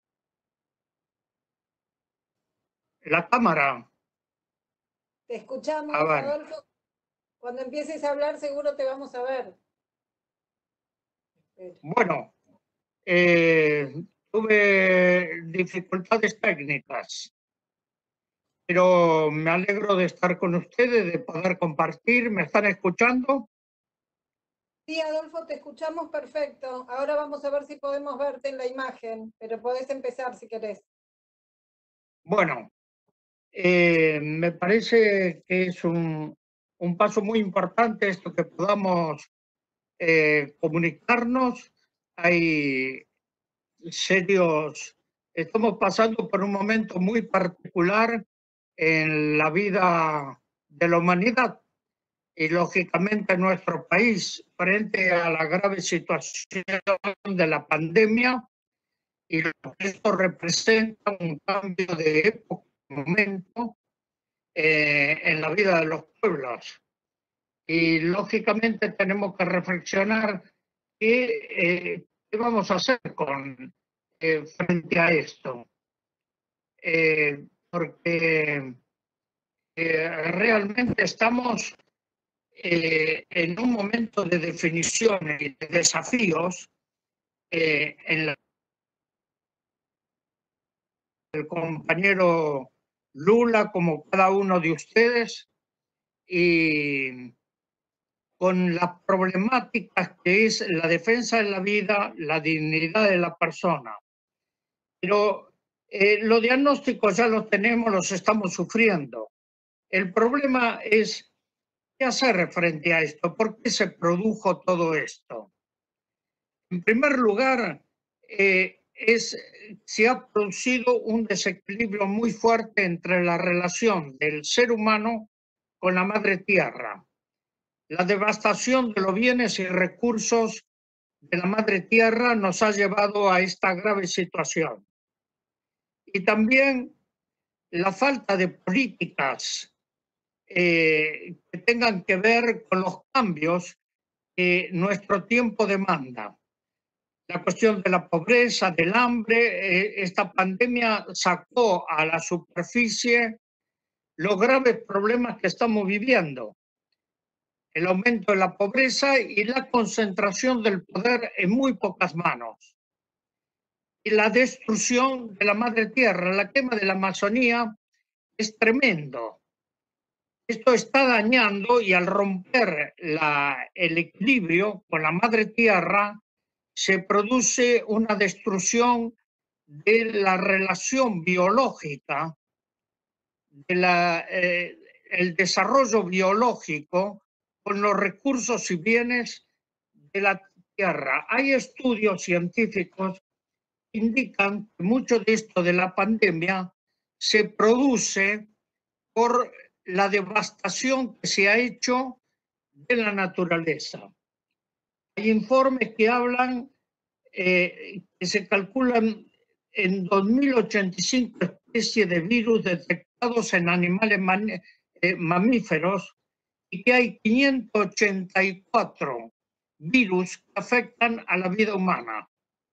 La cámara. Te escuchamos, A ver. Adolfo. Cuando empieces a hablar seguro te vamos a ver. Espera. Bueno, eh, tuve dificultades técnicas, pero me alegro de estar con ustedes, de poder compartir. ¿Me están escuchando? Sí, Adolfo, te escuchamos perfecto. Ahora vamos a ver si podemos verte en la imagen, pero podés empezar si querés. Bueno, eh, me parece que es un, un paso muy importante esto que podamos eh, comunicarnos. Hay serios, estamos pasando por un momento muy particular en la vida de la humanidad y lógicamente en nuestro país frente a la grave situación de la pandemia y lo que esto representa un cambio de época, momento eh, en la vida de los pueblos. Y lógicamente tenemos que reflexionar qué, eh, qué vamos a hacer con, eh, frente a esto. Eh, porque eh, realmente estamos eh, en un momento de definiciones y de desafíos eh, en la el compañero Lula, como cada uno de ustedes, y con las problemáticas que es la defensa de la vida, la dignidad de la persona. Pero eh, los diagnósticos ya los tenemos, los estamos sufriendo. El problema es qué hacer frente a esto, por qué se produjo todo esto. En primer lugar, eh, es, se ha producido un desequilibrio muy fuerte entre la relación del ser humano con la madre tierra. La devastación de los bienes y recursos de la madre tierra nos ha llevado a esta grave situación. Y también la falta de políticas eh, que tengan que ver con los cambios que nuestro tiempo demanda. La cuestión de la pobreza, del hambre, eh, esta pandemia sacó a la superficie los graves problemas que estamos viviendo. El aumento de la pobreza y la concentración del poder en muy pocas manos. Y la destrucción de la madre tierra, la quema de la Amazonía es tremendo. Esto está dañando y al romper la, el equilibrio con la madre tierra se produce una destrucción de la relación biológica, de la, eh, el desarrollo biológico con los recursos y bienes de la tierra. Hay estudios científicos que indican que mucho de esto de la pandemia se produce por la devastación que se ha hecho de la naturaleza. Hay informes que hablan, eh, que se calculan en dos mil ochenta y cinco especies de virus detectados en animales man, eh, mamíferos y que hay quinientos ochenta y cuatro virus que afectan a la vida humana.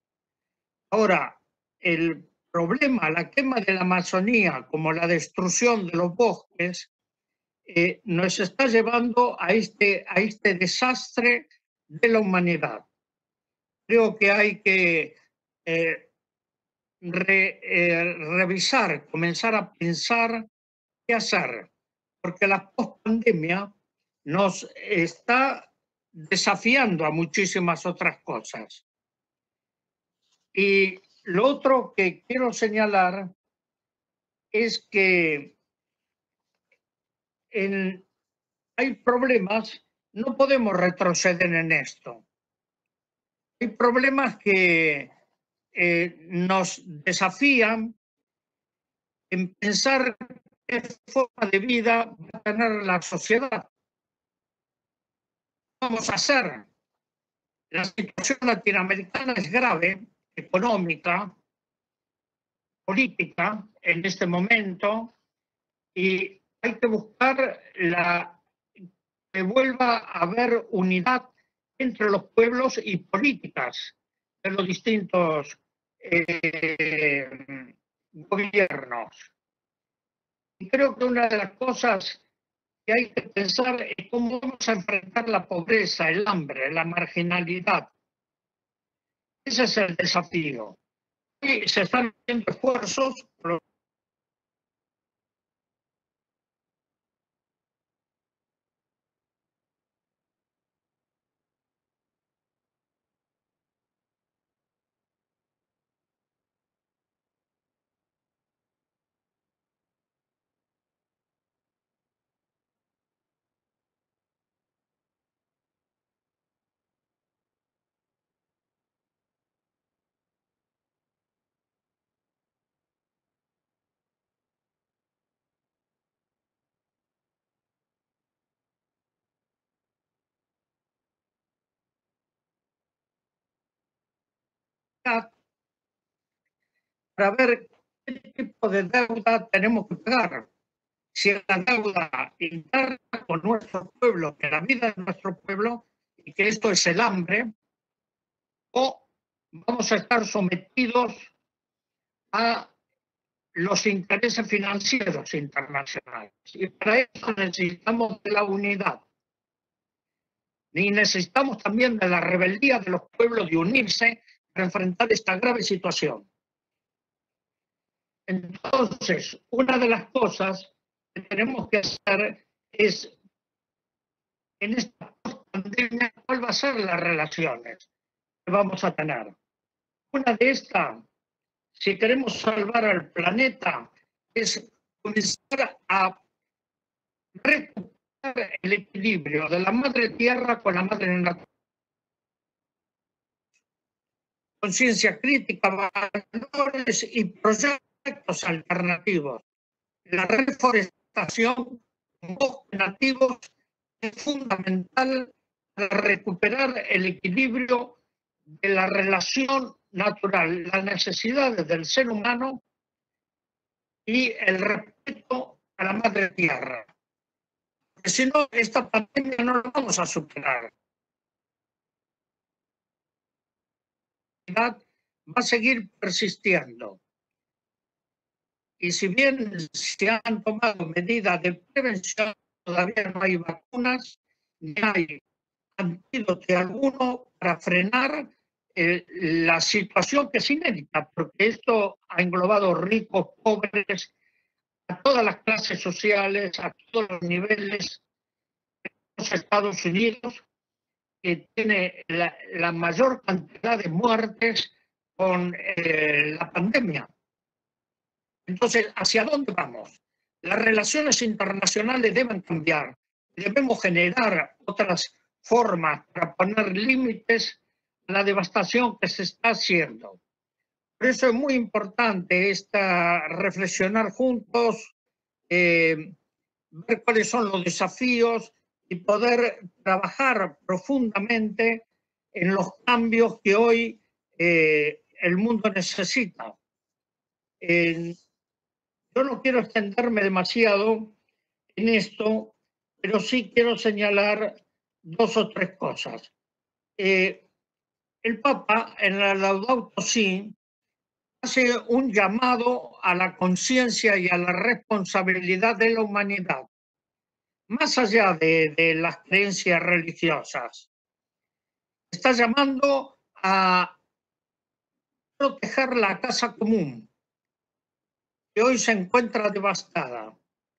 Ahora, el problema, la quema de la Amazonía, como la destrucción de los bosques, eh, nos está llevando a este, a este desastre de la humanidad. Creo que hay que eh, re, eh, revisar, comenzar a pensar qué hacer, porque la pospandemia nos está desafiando a muchísimas otras cosas. Y lo otro que quiero señalar es que en, hay problemas, no podemos retroceder en esto. Hay problemas que eh, nos desafían en pensar qué forma de vida va a tener la sociedad. ¿Qué vamos a hacer? La situación latinoamericana es grave, económica, política en este momento y hay que buscar la, que vuelva a haber unidad entre los pueblos y políticas de los distintos eh, gobiernos. Y creo que una de las cosas que hay que pensar es cómo vamos a enfrentar la pobreza, el hambre, la marginalidad. Ese es el desafío. Y se están haciendo esfuerzos. Para ver qué tipo de deuda tenemos que pagar. Si es la deuda interna con nuestro pueblo, que la vida de nuestro pueblo, y que esto es el hambre, o vamos a estar sometidos a los intereses financieros internacionales. Y para eso necesitamos de la unidad. Y necesitamos también de la rebeldía de los pueblos de unirse para enfrentar esta grave situación. Entonces, una de las cosas que tenemos que hacer es, en esta pandemia, ¿cuál va a ser las relaciones que vamos a tener? Una de estas, si queremos salvar al planeta, es comenzar a recuperar el equilibrio de la madre tierra con la madre naturaleza. Conciencia crítica, valores y proyectos alternativos. La reforestación con bosques nativos es fundamental para recuperar el equilibrio de la relación natural, las necesidades del ser humano y el respeto a la madre tierra. Porque si no, esta pandemia no la vamos a superar. Va a seguir persistiendo. Y si bien se han tomado medidas de prevención, todavía no hay vacunas, ni hay antídoto alguno para frenar eh, la situación que es inédita, porque esto ha englobado ricos, pobres, a todas las clases sociales, a todos los niveles. Los Estados Unidos, que tiene la, la mayor cantidad de muertes con eh, la pandemia. Entonces, ¿hacia dónde vamos? Las relaciones internacionales deben cambiar. Debemos generar otras formas para poner límites a la devastación que se está haciendo. Por eso es muy importante esta, reflexionar juntos, eh, ver cuáles son los desafíos y poder trabajar profundamente en los cambios que hoy eh, el mundo necesita. Eh, yo no quiero extenderme demasiado en esto, pero sí quiero señalar dos o tres cosas. Eh, el Papa, en la Laudato Si, hace un llamado a la conciencia y a la responsabilidad de la humanidad, más allá de, de las creencias religiosas. Está llamando a proteger la casa común, que hoy se encuentra devastada.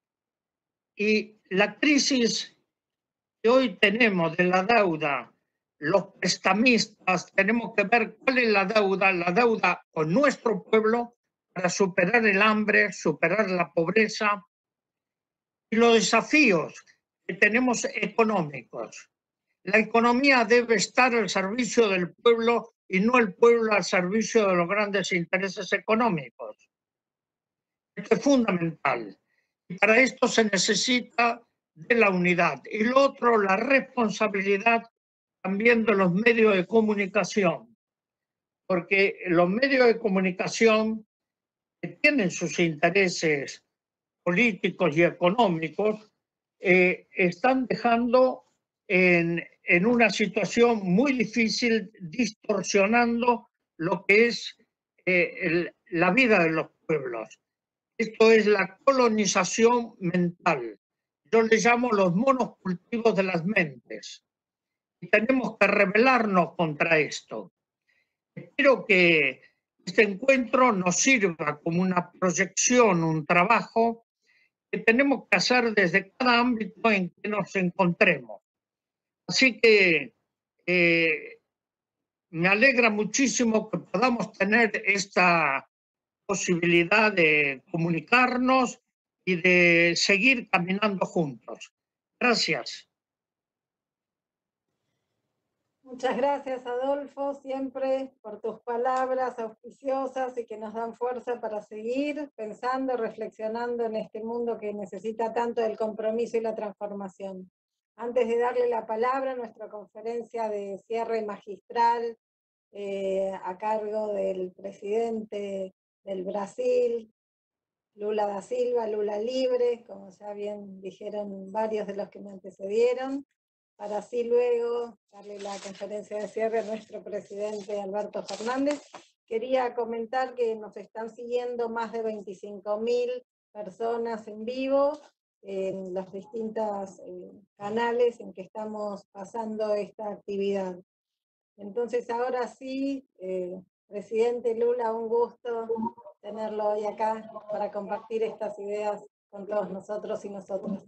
Y la crisis que hoy tenemos de la deuda, los prestamistas, tenemos que ver cuál es la deuda, la deuda con nuestro pueblo para superar el hambre, superar la pobreza y los desafíos que tenemos económicos. La economía debe estar al servicio del pueblo y no el pueblo al servicio de los grandes intereses económicos. Esto es fundamental. Y para esto se necesita de la unidad. Y lo otro, la responsabilidad también de los medios de comunicación. Porque los medios de comunicación que tienen sus intereses políticos y económicos, eh, están dejando en, en una situación muy difícil, distorsionando lo que es eh, el, la vida de los pueblos. Esto es la colonización mental. Yo le llamo los monocultivos de las mentes. Y tenemos que rebelarnos contra esto. Espero que este encuentro nos sirva como una proyección, un trabajo que tenemos que hacer desde cada ámbito en que nos encontremos. Así que eh, me alegra muchísimo que podamos tener esta posibilidad de comunicarnos y de seguir caminando juntos. Gracias. Muchas gracias, Adolfo, siempre por tus palabras auspiciosas y que nos dan fuerza para seguir pensando, reflexionando en este mundo que necesita tanto el compromiso y la transformación. Antes de darle la palabra a nuestra conferencia de cierre magistral eh, a cargo del presidente del Brasil, Lula da Silva, Lula libre, como ya bien dijeron varios de los que me antecedieron, para así luego darle la conferencia de cierre a nuestro presidente Alberto Fernández. Quería comentar que nos están siguiendo más de veinticinco mil personas en vivo en los distintos eh, canales en que estamos pasando esta actividad. Entonces ahora sí, eh, presidente Lula, un gusto tenerlo hoy acá para compartir estas ideas con todos nosotros y nosotras.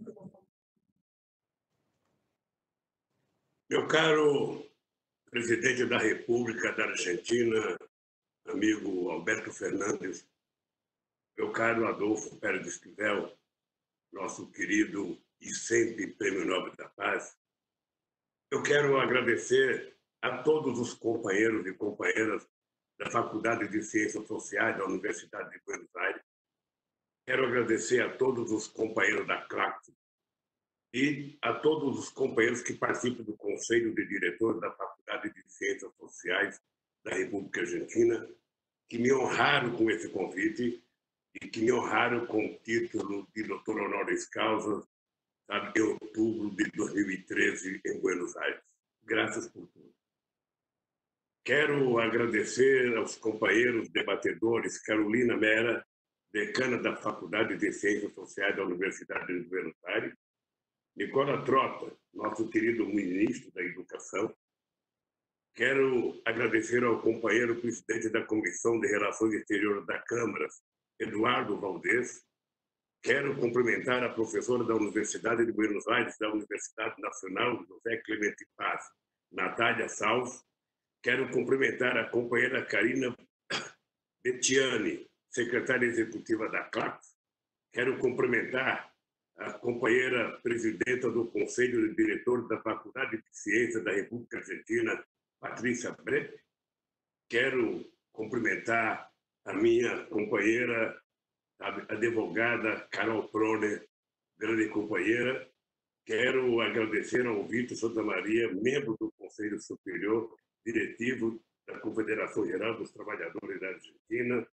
Meu caro presidente da República da Argentina, amigo Alberto Fernandes, meu caro Adolfo Pérez de Esquivel, nosso querido e sempre Prêmio Nobel da Paz, eu quero agradecer a todos os companheiros e companheiras da Faculdade de Ciências Sociais da Universidade de Buenos Aires. Quero agradecer a todos os companheiros da CLACT e a todos os companheiros que participam do Conselho de Diretores da Faculdade de Ciências Sociais da República Argentina, que me honraram com esse convite e que me honraram com o título de doutor honoris causa, sabe, em outubro de dois mil e treze, em Buenos Aires. Graças por tudo. Quero agradecer aos companheiros debatedores Carolina Mera, decana da Faculdade de Ciências Sociais da Universidade de Buenos Aires, Nicola Trota, nosso querido ministro da Educação. Quero agradecer ao companheiro presidente da Comissão de Relações Exteriores da Câmara, Eduardo Valdez. Quero cumprimentar a professora da Universidade de Buenos Aires, da Universidade Nacional José Clemente Paz, Natália Salles. Quero cumprimentar a companheira Karina Bettiani, secretária executiva da CLACT. Quero cumprimentar a companheira presidenta do Conselho de Diretores da Faculdade de Ciências da República Argentina, Patrícia Brepp. Quero cumprimentar a minha companheira, a advogada Carol Proner, grande companheira. Quero agradecer ao Vitor Santa Maria, membro do Conselho Superior Diretivo da Confederação Geral dos Trabalhadores da Argentina.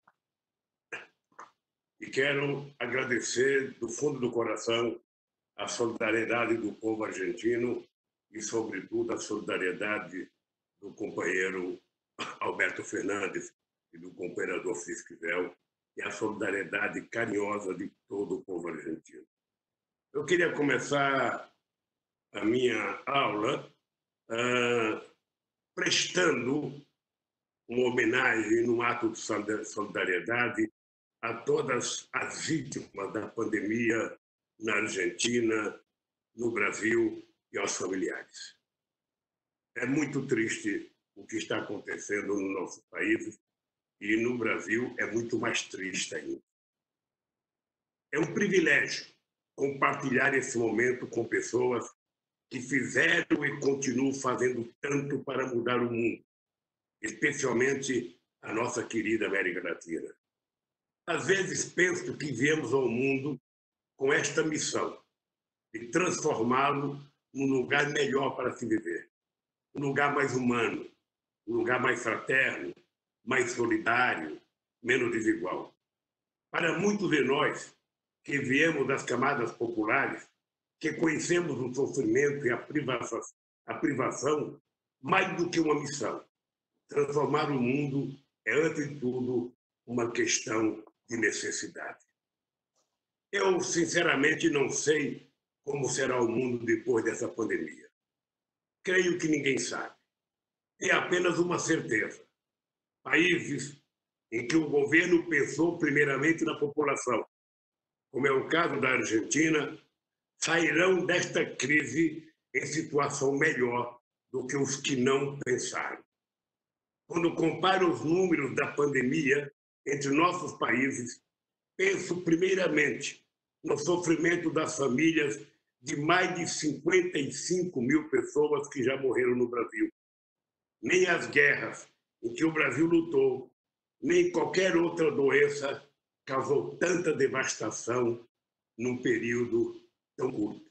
E quero agradecer do fundo do coração a solidariedade do povo argentino e, sobretudo, a solidariedade do companheiro Alberto Fernandes e do companheiro Adolfo Esquivel e a solidariedade carinhosa de todo o povo argentino. Eu queria começar a minha aula uh, prestando uma homenagem num ato de solidariedade a todas as vítimas da pandemia na Argentina, no Brasil e aos familiares. É muito triste o que está acontecendo no nosso país e no Brasil é muito mais triste ainda. É um privilégio compartilhar esse momento com pessoas que fizeram e continuam fazendo tanto para mudar o mundo, especialmente a nossa querida América Latina. Às vezes penso que viemos ao mundo com esta missão de transformá-lo num lugar melhor para se viver, um lugar mais humano, um lugar mais fraterno, mais solidário, menos desigual. Para muitos de nós, que viemos das camadas populares, que conhecemos o sofrimento e a privação, a privação, mais do que uma missão, transformar o mundo é, antes de tudo, uma questão de necessidade. Eu, sinceramente, não sei como será o mundo depois dessa pandemia. Creio que ninguém sabe. É apenas uma certeza. Países em que o governo pensou primeiramente na população, como é o caso da Argentina, sairão desta crise em situação melhor do que os que não pensaram. Quando comparo os números da pandemia entre nossos países, penso primeiramente no sofrimento das famílias de mais de cinquenta e cinco mil pessoas que já morreram no Brasil. Nem as guerras em que o Brasil lutou, nem qualquer outra doença causou tanta devastação num período tão curto.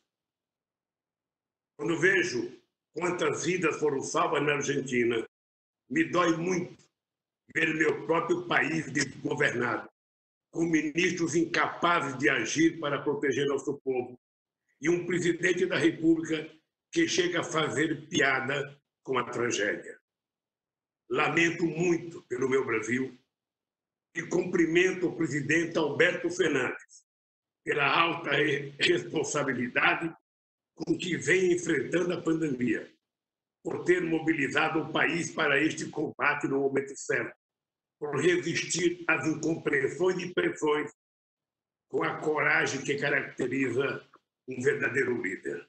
Quando vejo quantas vidas foram salvas na Argentina, me dói muito ver meu próprio país desgovernado, com ministros incapazes de agir para proteger nosso povo e um presidente da República que chega a fazer piada com a tragédia. Lamento muito pelo meu Brasil e cumprimento o presidente Alberto Fernandes pela alta responsabilidade com que vem enfrentando a pandemia, por ter mobilizado o país para este combate no momento certo, por resistir às incompreensões e pressões com a coragem que caracteriza um verdadeiro líder.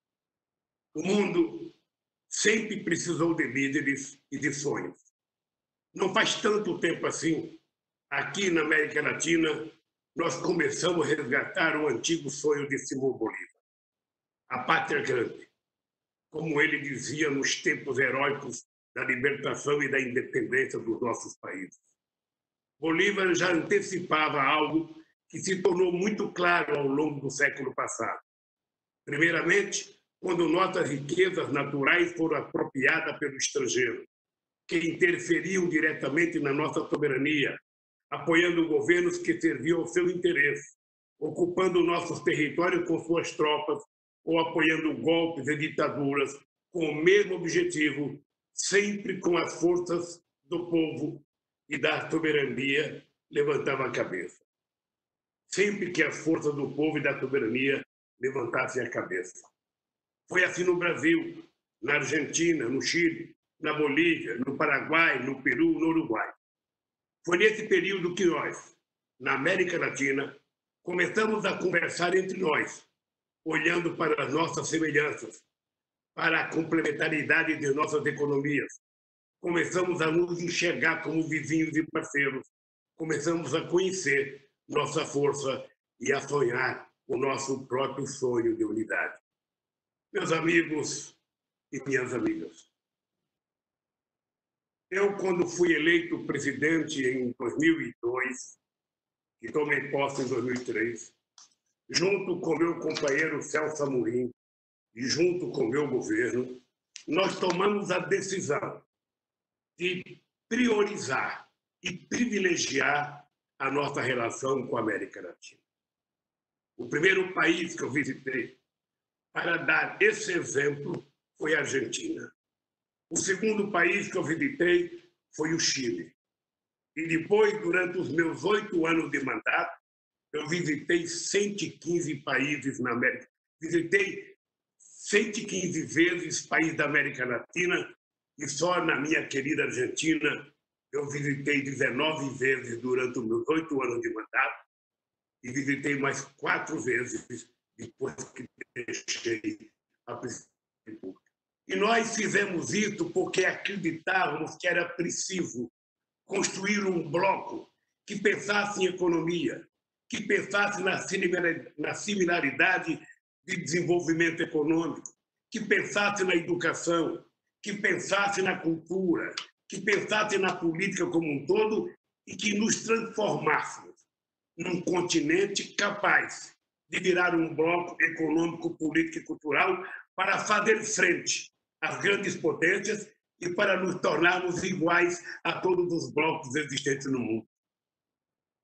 O mundo sempre precisou de líderes e de sonhos. Não faz tanto tempo assim, aqui na América Latina, nós começamos a resgatar o antigo sonho de Simão Bolívar, a pátria grande, como ele dizia nos tempos heróicos da libertação e da independência dos nossos países. Bolívar já antecipava algo que se tornou muito claro ao longo do século passado. Primeiramente, quando nossas riquezas naturais foram apropriadas pelo estrangeiro, que interferiam diretamente na nossa soberania, apoiando governos que serviam ao seu interesse, ocupando nossos territórios com suas tropas ou apoiando golpes e ditaduras com o mesmo objetivo, sempre com as forças do povo e da soberania levantavam a cabeça. Sempre que as forças do povo e da soberania levantassem a cabeça. Foi assim no Brasil, na Argentina, no Chile, na Bolívia, no Paraguai, no Peru, no Uruguai. Foi nesse período que nós, na América Latina, começamos a conversar entre nós, olhando para as nossas semelhanças, para a complementaridade de nossas economias. Começamos a nos enxergar como vizinhos e parceiros. Começamos a conhecer nossa força e a sonhar o nosso próprio sonho de unidade. Meus amigos e minhas amigas, eu, quando fui eleito presidente em dois mil e dois, e tomei posse em dois mil e três, junto com meu companheiro Celso Amorim e junto com meu governo, nós tomamos a decisão de priorizar e privilegiar a nossa relação com a América Latina. O primeiro país que eu visitei para dar esse exemplo foi a Argentina. O segundo país que eu visitei foi o Chile. E depois, durante os meus oito anos de mandato, eu visitei cento e quinze países na América. Visitei cento e quinze vezes países da América Latina e só na minha querida Argentina eu visitei dezenove vezes durante os meus oito anos de mandato e visitei mais quatro vezes depois que deixei a presidência da República. E nós fizemos isso porque acreditávamos que era preciso construir um bloco que pensasse em economia, que pensasse na similaridade de desenvolvimento econômico, que pensasse na educação, que pensasse na cultura, que pensasse na política como um todo e que nos transformássemos num continente capaz de virar um bloco econômico, político e cultural para fazer frente às grandes potências e para nos tornarmos iguais a todos os blocos existentes no mundo.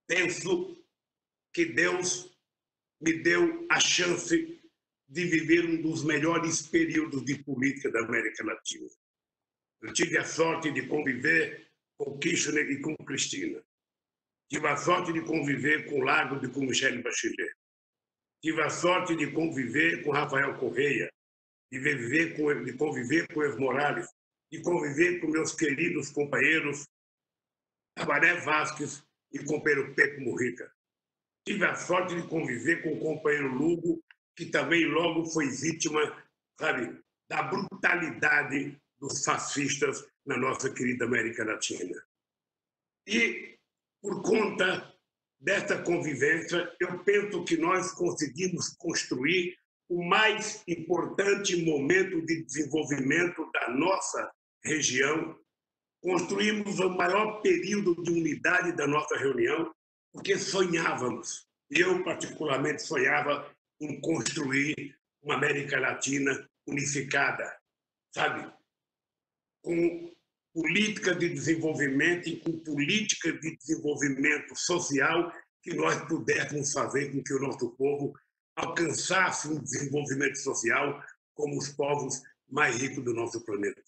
penso que Deus me deu a chance de viver um dos melhores períodos de política da América Latina. Eu tive a sorte de conviver com Kirchner e com Cristina. Tive a sorte de conviver com Lagos e com Michelle Bachelet. Tive a sorte de conviver com Rafael Correia, de, viver com, de conviver com Evo Morales, de conviver com meus queridos companheiros Tabaré Vázquez e companheiro Pepe Mujica. Tive a sorte de conviver com o companheiro Lugo, que também logo foi vítima, sabe, da brutalidade dos fascistas na nossa querida América Latina. E, por conta dessa convivência, eu penso que nós conseguimos construir o mais importante momento de desenvolvimento da nossa região. Construímos o maior período de unidade da nossa reunião, porque sonhávamos, eu particularmente sonhava em construir uma América Latina unificada, sabe? Com política de desenvolvimento e com política de desenvolvimento social que nós pudéssemos fazer com que o nosso povo alcançasse um desenvolvimento social como os povos mais ricos do nosso planeta.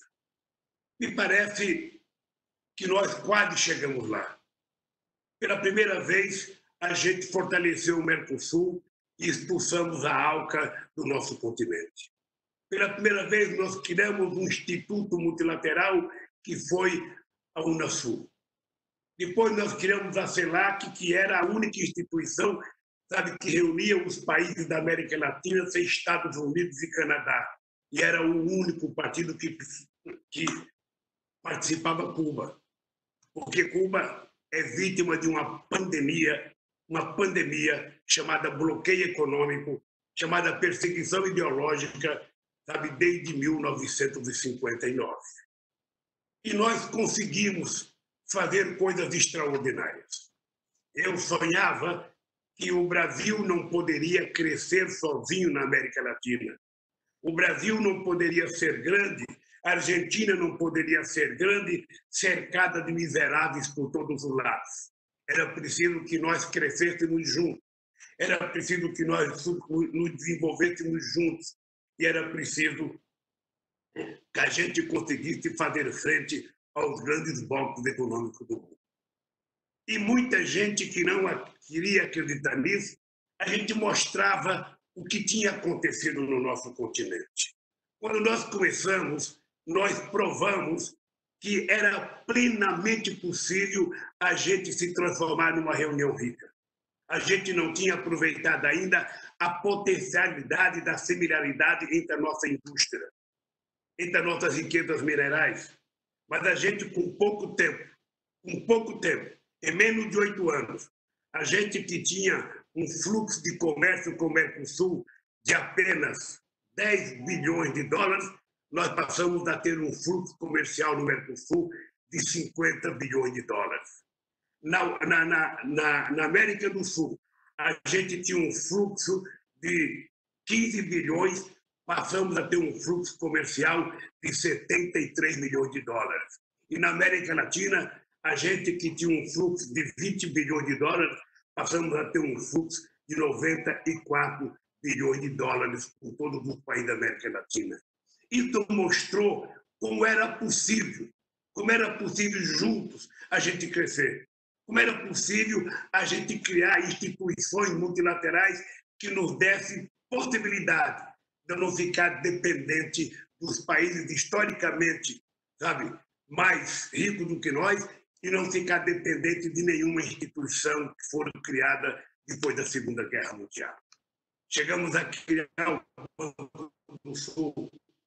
Me parece que nós quase chegamos lá. Pela primeira vez, a gente fortaleceu o Mercosul e expulsamos a ALCA do nosso continente. Pela primeira vez, nós criamos um instituto multilateral que foi a Unasul. Depois nós criamos a CELAC, que era a única instituição, sabe, que reunia os países da América Latina, sem Estados Unidos e Canadá. E era o único partido que, que participava Cuba. Porque Cuba é vítima de uma pandemia, uma pandemia chamada bloqueio econômico, chamada perseguição ideológica, sabe, desde mil novecentos e cinquenta e nove. E nós conseguimos fazer coisas extraordinárias. Eu sonhava que o Brasil não poderia crescer sozinho na América Latina. O Brasil não poderia ser grande, a Argentina não poderia ser grande, cercada de miseráveis por todos os lados. Era preciso que nós crescêssemos juntos. Era preciso que nós nos desenvolvêssemos juntos. E era preciso que a gente conseguisse fazer frente aos grandes blocos econômicos do mundo. E muita gente que não queria acreditar nisso, a gente mostrava o que tinha acontecido no nosso continente. Quando nós começamos, nós provamos que era plenamente possível a gente se transformar numa reunião rica. A gente não tinha aproveitado ainda a potencialidade da similaridade entre a nossa indústria, entre as nossas riquezas minerais. Mas a gente, com pouco tempo, com pouco tempo, em menos de oito anos, a gente que tinha um fluxo de comércio com o Mercosul de apenas dez bilhões de dólares, nós passamos a ter um fluxo comercial no Mercosul de cinquenta bilhões de dólares. Na, na, na, na, na América do Sul, a gente tinha um fluxo de quinze bilhões, passamos a ter um fluxo comercial de setenta e três milhões de dólares. E na América Latina, a gente que tinha um fluxo de vinte bilhões de dólares, passamos a ter um fluxo de noventa e quatro bilhões de dólares por todos os países da América Latina. Isso mostrou como era possível, como era possível juntos a gente crescer, como era possível a gente criar instituições multilaterais que nos dessem possibilidade de não ficar dependente dos países historicamente, sabe, mais ricos do que nós e não ficar dependente de nenhuma instituição que for criada depois da Segunda Guerra Mundial. Chegamos a criar o Banco do Sul,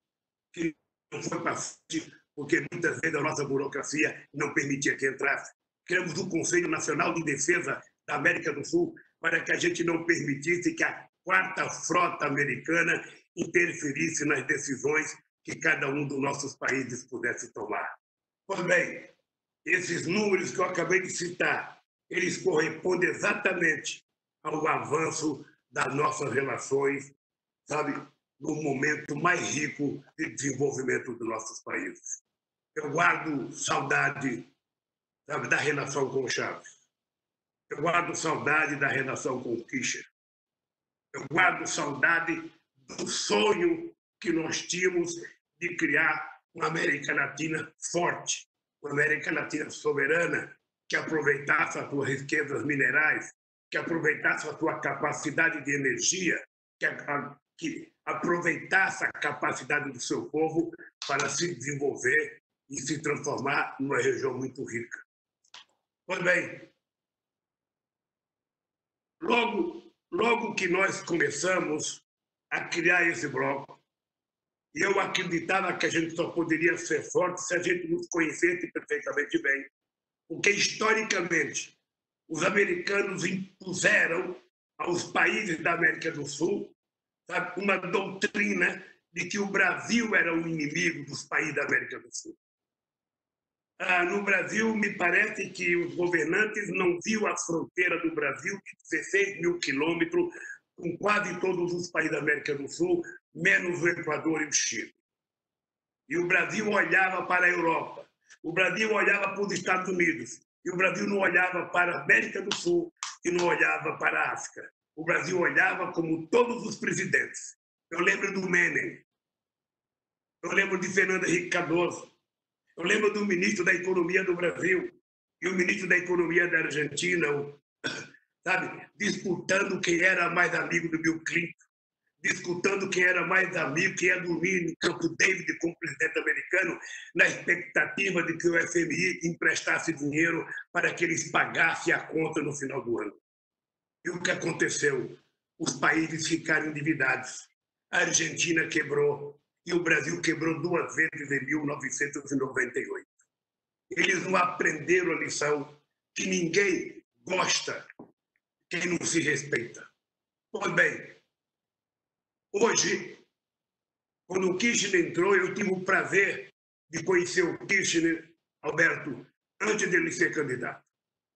que não foi para frente, porque muitas vezes a nossa burocracia não permitia que entrasse. Criamos o Conselho Nacional de Defesa da América do Sul para que a gente não permitisse que a quarta frota americana interferisse nas decisões que cada um dos nossos países pudesse tomar. Pois bem, esses números que eu acabei de citar, eles correspondem exatamente ao avanço das nossas relações, sabe, no momento mais rico de desenvolvimento dos nossos países. Eu guardo saudade, sabe, da relação com o Chaves. Eu guardo saudade da redação com o Kirchner. Eu guardo saudade do sonho que nós tínhamos de criar uma América Latina forte, uma América Latina soberana, que aproveitasse as suas riquezas minerais, que aproveitasse a sua capacidade de energia, que, a, que aproveitasse a capacidade do seu povo para se desenvolver e se transformar numa região muito rica. Pois bem, logo, logo que nós começamos a criar esse bloco, eu acreditava que a gente só poderia ser forte se a gente nos conhecesse perfeitamente bem, porque historicamente os americanos impuseram aos países da América do Sul, sabe, uma doutrina de que o Brasil era o inimigo dos países da América do Sul. Ah, no Brasil, me parece que os governantes não viam a fronteira do Brasil de dezesseis mil quilômetros com quase todos os países da América do Sul, menos o Equador e o Chile. E o Brasil olhava para a Europa, o Brasil olhava para os Estados Unidos, e o Brasil não olhava para a América do Sul e não olhava para a África. O Brasil olhava como todos os presidentes. Eu lembro do Menem, eu lembro de Fernando Henrique Cardoso, eu lembro do ministro da Economia do Brasil e o ministro da Economia da Argentina, sabe, disputando quem era mais amigo do Bill Clinton, disputando quem era mais amigo, quem ia dormir no Campo David com o presidente americano, na expectativa de que o F M I emprestasse dinheiro para que eles pagassem a conta no final do ano. E o que aconteceu? Os países ficaram endividados. A Argentina quebrou e o Brasil quebrou duas vezes em mil novecentos e noventa e oito. Eles não aprenderam a lição que ninguém gosta quem não se respeita. Pois bem, hoje, quando o Kirchner entrou, eu tive o prazer de conhecer o Kirchner, Alberto, antes dele ser candidato.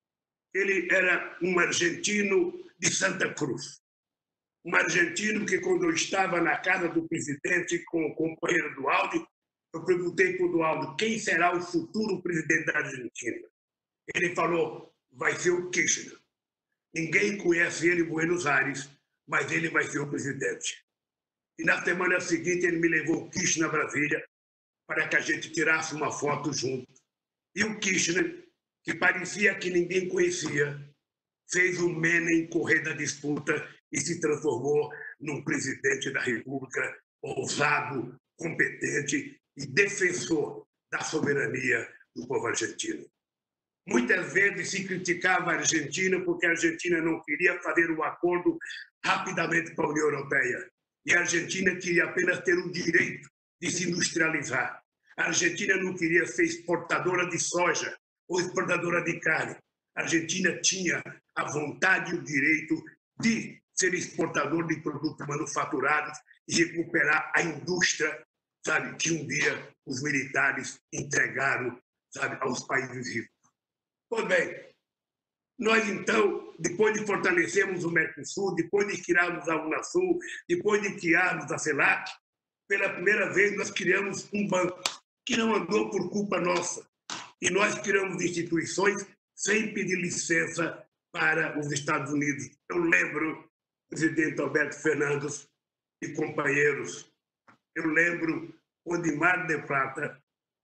Ele era um argentino de Santa Cruz. Um argentino que, quando eu estava na casa do presidente com o companheiro Dualde, eu perguntei para o Dualde quem será o futuro presidente da Argentina. Ele falou, vai ser o Kirchner. Ninguém conhece ele em Buenos Aires, mas ele vai ser o presidente. E na semana seguinte ele me levou o Kirchner a Brasília para que a gente tirasse uma foto junto. E o Kirchner, que parecia que ninguém conhecia, fez o Menem correr da disputa e se transformou num presidente da República ousado, competente e defensor da soberania do povo argentino. Muitas vezes se criticava a Argentina porque a Argentina não queria fazer um acordo rapidamente com a União Europeia. E a Argentina queria apenas ter o direito de se industrializar. A Argentina não queria ser exportadora de soja ou exportadora de carne. A Argentina tinha a vontade e o direito de ser exportador de produtos manufaturados e recuperar a indústria, sabe, que um dia os militares entregaram, sabe, aos países ricos. Pois bem, nós então, depois de fortalecermos o Mercosul, depois de criarmos a Unasul, depois de criarmos a CELAC, pela primeira vez nós criamos um banco que não andou por culpa nossa. E nós criamos instituições sem pedir licença para os Estados Unidos. Eu lembro, presidente Alberto Fernandes e companheiros, eu lembro quando em Mar del Plata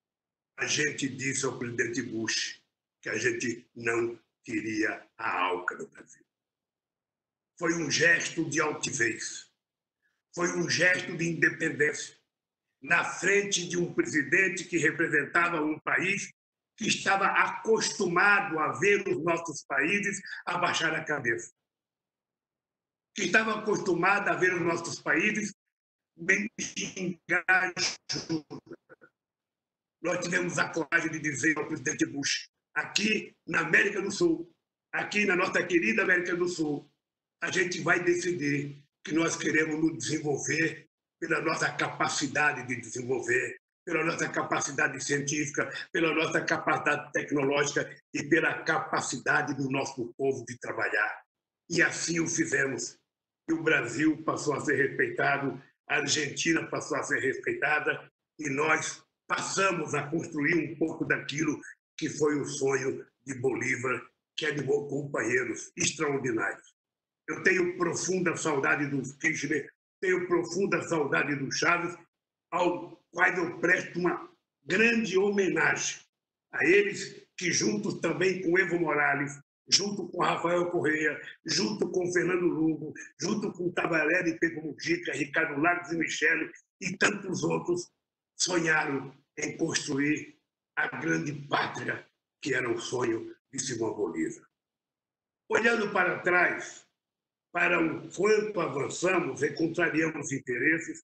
a gente disse ao presidente Bush que a gente não queria a ALCA no Brasil. Foi um gesto de altivez, foi um gesto de independência, na frente de um presidente que representava um país que estava acostumado a ver os nossos países abaixar a cabeça, que estava acostumado a ver os nossos países mendigar ajuda. Nós tivemos a coragem de dizer ao presidente Bush, aqui na América do Sul, aqui na nossa querida América do Sul, a gente vai decidir que nós queremos nos desenvolver pela nossa capacidade de desenvolver, pela nossa capacidade científica, pela nossa capacidade tecnológica e pela capacidade do nosso povo de trabalhar. E assim o fizemos. E o Brasil passou a ser respeitado, a Argentina passou a ser respeitada e nós passamos a construir um pouco daquilo que foi o sonho de Bolívar que animou companheiros extraordinários. Eu tenho profunda saudade do Kirchner, tenho profunda saudade do Chaves, ao qual eu presto uma grande homenagem a eles que, juntos também com Evo Morales, junto com Rafael Correa, junto com Fernando Lugo, junto com Tabaré e Pedro Mujica, Ricardo Lagos e Michele e tantos outros, sonharam em construir a grande pátria que era o sonho de Simão Bolívar. Olhando para trás, para o quanto avançamos e contrariamos interesses,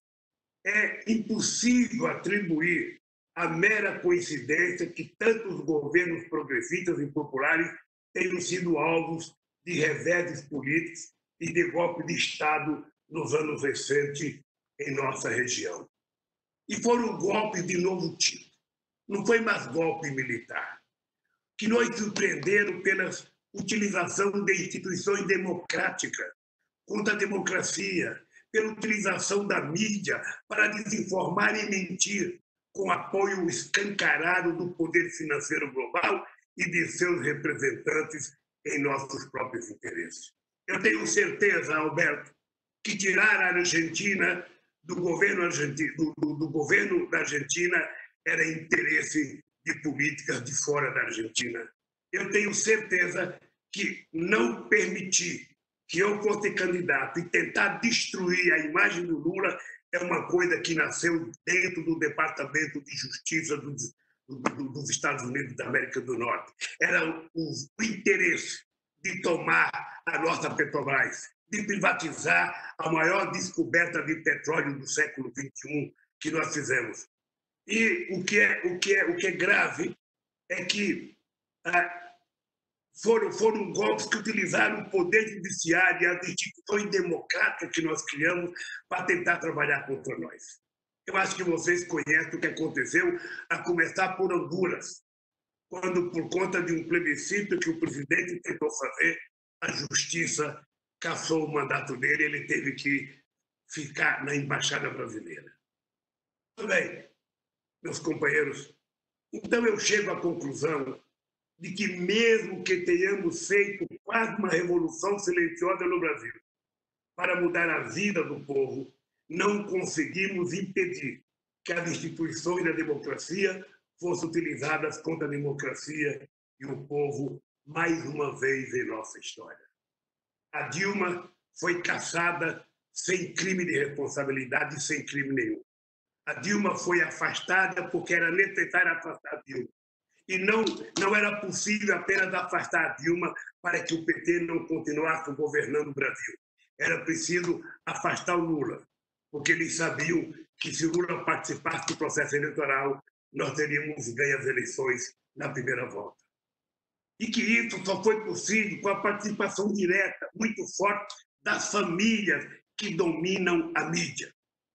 é impossível atribuir a mera coincidência que tantos governos progressistas e populares tenham sido alvos de reveses políticos e de golpe de Estado nos anos recentes em nossa região. E foram golpes de novo tipo. Não foi mais golpe militar, que nos surpreenderam pela utilização de instituições democráticas contra a democracia, pela utilização da mídia para desinformar e mentir, com apoio escancarado do poder financeiro global e de seus representantes em nossos próprios interesses. Eu tenho certeza, Alberto, que tirar a Argentina do governo, argentino, do, do, do governo da Argentina era interesse de políticas de fora da Argentina. Eu tenho certeza que não permitir que eu fosse candidato e tentar destruir a imagem do Lula é uma coisa que nasceu dentro do Departamento de Justiça dos, do, dos Estados Unidos da América do Norte. Era o, o interesse de tomar a nossa Petrobras, de privatizar a maior descoberta de petróleo do século vinte e um que nós fizemos. E o que é, o que é, o que é grave é que ah, foram, foram golpes que utilizaram o poder judiciário e as instituições democráticas que nós criamos para tentar trabalhar contra nós. Eu acho que vocês conhecem o que aconteceu, a começar por Honduras, quando, por conta de um plebiscito que o presidente tentou fazer, a justiça cassou o mandato dele, ele teve que ficar na embaixada brasileira. Bem, meus companheiros, então eu chego à conclusão de que mesmo que tenhamos feito quase uma revolução silenciosa no Brasil para mudar a vida do povo, não conseguimos impedir que as instituições da democracia fossem utilizadas contra a democracia e o povo mais uma vez em nossa história. A Dilma foi cassada sem crime de responsabilidade e sem crime nenhum. A Dilma foi afastada porque era necessário afastar a Dilma. E não, não era possível apenas afastar a Dilma para que o P T não continuasse governando o Brasil. Era preciso afastar o Lula, porque eles sabiam que se o Lula participasse do processo eleitoral, nós teríamos ganho as eleições na primeira volta. E que isso só foi possível com a participação direta, muito forte, das famílias que dominam a mídia.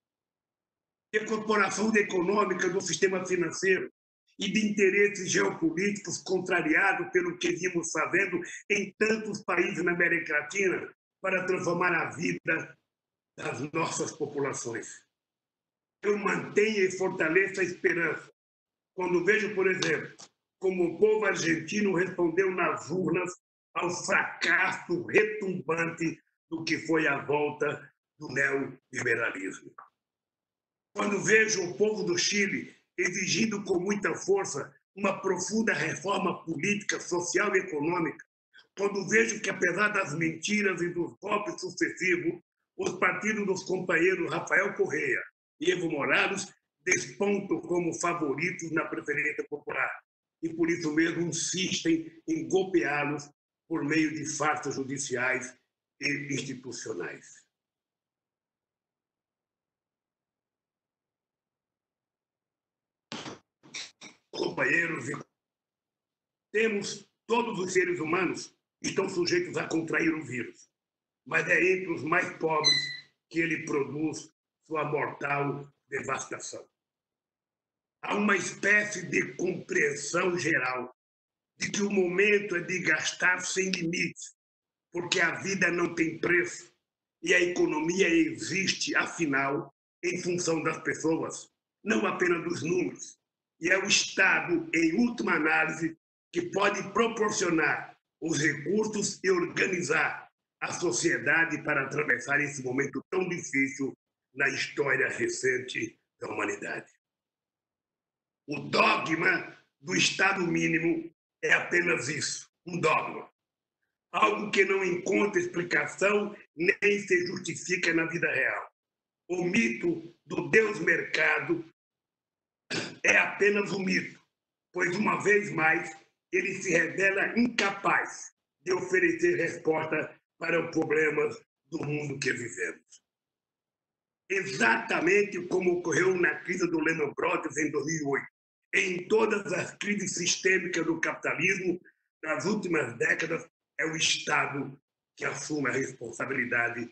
E a corporação econômica do sistema financeiro e de interesses geopolíticos contrariados pelo que vimos fazendo em tantos países na América Latina para transformar a vida das nossas populações. Eu mantenho e fortaleço a esperança quando vejo, por exemplo, como o povo argentino respondeu nas urnas ao fracasso retumbante do que foi a volta do neoliberalismo. Quando vejo o povo do Chile exigindo com muita força uma profunda reforma política, social e econômica, quando vejo que, apesar das mentiras e dos golpes sucessivos, os partidos dos companheiros Rafael Correa e Evo Morales despontam como favoritos na preferência popular e, por isso mesmo, insistem em golpeá-los por meio de farsas judiciais e institucionais. Companheiros, temos todos os seres humanos estão sujeitos a contrair o vírus, mas é entre os mais pobres que ele produz sua mortal devastação. Há uma espécie de compreensão geral de que o momento é de gastar sem limites, porque a vida não tem preço e a economia existe, afinal, em função das pessoas, não apenas dos números. E é o Estado, em última análise, que pode proporcionar os recursos e organizar a sociedade para atravessar esse momento tão difícil na história recente da humanidade. O dogma do Estado mínimo é apenas isso, um dogma. Algo que não encontra explicação nem se justifica na vida real. O mito do Deus mercado é apenas um mito, pois, uma vez mais, ele se revela incapaz de oferecer resposta para os problemas do mundo que vivemos. Exatamente como ocorreu na crise do Lehman Brothers em dois mil e oito, em todas as crises sistêmicas do capitalismo nas últimas décadas, é o Estado que assume a responsabilidade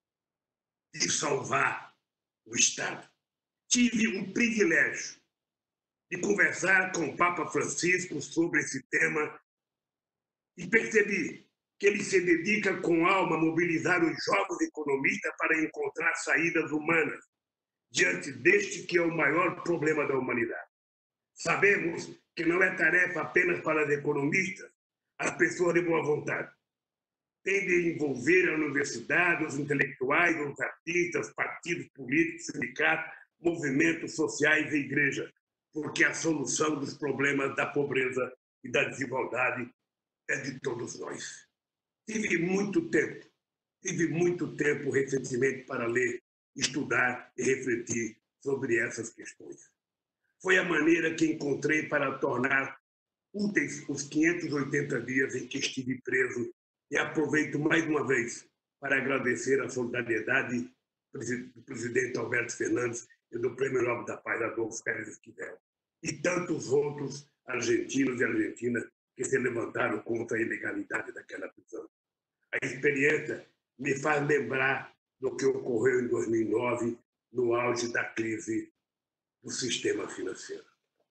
de salvar o Estado. Tive o privilégio de conversar com o Papa Francisco sobre esse tema e percebi que ele se dedica com alma a mobilizar os jovens economistas para encontrar saídas humanas diante deste que é o maior problema da humanidade. Sabemos que não é tarefa apenas para os economistas, as pessoas de boa vontade. Tem de envolver a universidade, os intelectuais, os artistas, partidos políticos, sindicatos, movimentos sociais e igreja, porque a solução dos problemas da pobreza e da desigualdade é de todos nós. Tive muito tempo, tive muito tempo recentemente para ler, estudar e refletir sobre essas questões. Foi a maneira que encontrei para tornar úteis os quinhentos e oitenta dias em que estive preso e aproveito mais uma vez para agradecer a solidariedade do presidente Alberto Fernandes e do Prêmio Nobel da Paz, Adolfo Pérez Esquivel, e tantos outros argentinos e argentinas que se levantaram contra a ilegalidade daquela prisão. A experiência me faz lembrar do que ocorreu em dois mil e nove, no auge da crise do sistema financeiro.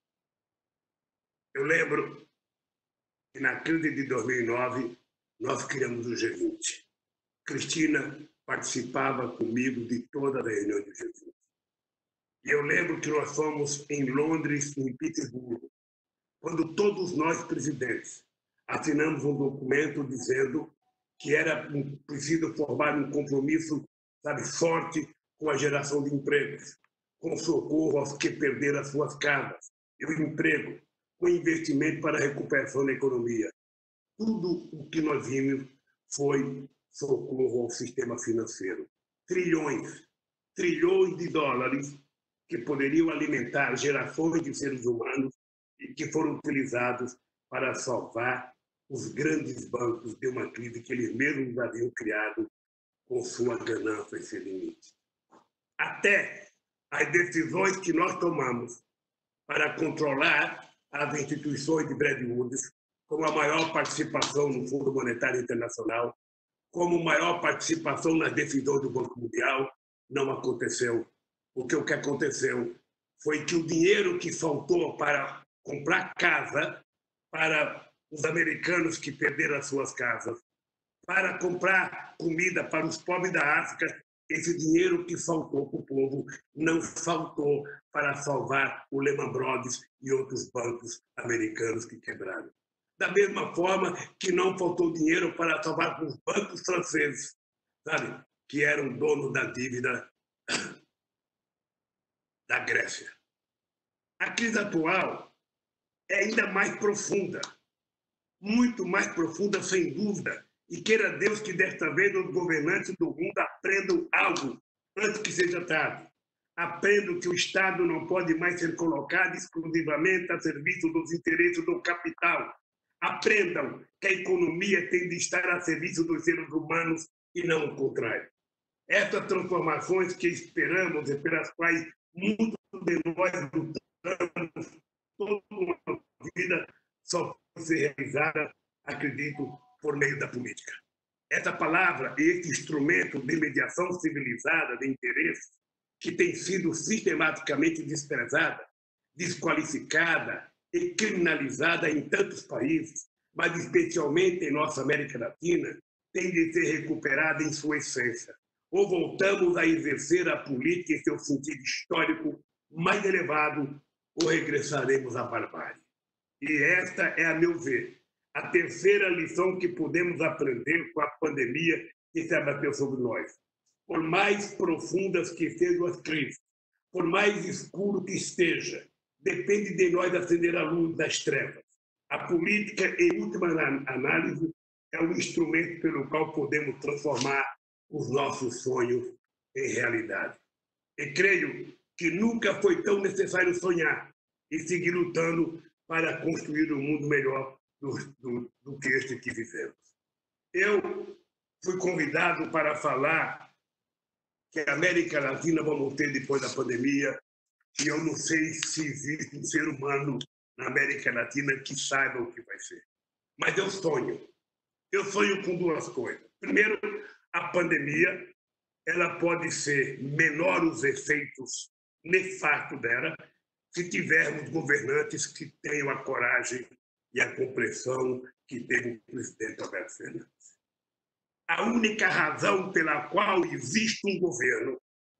Eu lembro que na crise de dois mil e nove, nós criamos o G vinte. Cristina participava comigo de toda a reunião do G vinte. E eu lembro que nós fomos em Londres e em Petersburgo, quando todos nós, presidentes, assinamos um documento dizendo que era preciso formar um compromisso, sabe, forte com a geração de empregos, com socorro aos que perderam as suas casas e o emprego, com investimento para a recuperação da economia. Tudo o que nós vimos foi socorro ao sistema financeiro. Trilhões, trilhões de dólares que poderiam alimentar gerações de seres humanos e que foram utilizados para salvar os grandes bancos de uma crise que eles mesmos haviam criado com sua ganância sem limite. Até as decisões que nós tomamos para controlar as instituições de Bretton Woods, como a maior participação no Fundo Monetário Internacional, como maior participação nas decisões do Banco Mundial, não aconteceu. Porque o que aconteceu foi que o dinheiro que faltou para comprar casa para os americanos que perderam as suas casas, para comprar comida para os pobres da África, esse dinheiro que faltou para o povo não faltou para salvar o Lehman Brothers e outros bancos americanos que quebraram. Da mesma forma que não faltou dinheiro para salvar os bancos franceses, sabe, que eram donos da dívida da Grécia. A crise atual é ainda mais profunda, muito mais profunda, sem dúvida, e queira Deus que desta vez os governantes do mundo aprendam algo antes que seja tarde. Aprendam que o Estado não pode mais ser colocado exclusivamente a serviço dos interesses do capital. Aprendam que a economia tem de estar a serviço dos seres humanos e não o contrário. Essas transformações que esperamos e pelas quais muitos de nós lutamos toda uma vida só pode ser realizada, acredito, por meio da política. Essa palavra e esse instrumento de mediação civilizada de interesses que tem sido sistematicamente desprezada, desqualificada e criminalizada em tantos países, mas especialmente em nossa América Latina, tem de ser recuperada em sua essência. Ou voltamos a exercer a política em seu sentido histórico mais elevado, ou regressaremos à barbárie. E esta é, a meu ver, a terceira lição que podemos aprender com a pandemia que se abateu sobre nós. Por mais profundas que sejam as crises, por mais escuro que esteja, depende de nós acender a luz das trevas. A política, em última análise, é o instrumento pelo qual podemos transformar os nossos sonhos em realidade. E creio que nunca foi tão necessário sonhar e seguir lutando para construir um mundo melhor do, do, do que este que vivemos. Eu fui convidado para falar que a América Latina vamos ter depois da pandemia, e eu não sei se existe um ser humano na América Latina que saiba o que vai ser. Mas eu sonho. Eu sonho com duas coisas. Primeiro, a pandemia, ela pode ser menor os efeitos nefastos dela se tivermos governantes que tenham a coragem e a compreensão que teve o presidente Alberto Fernandes. A única razão pela qual existe um governo,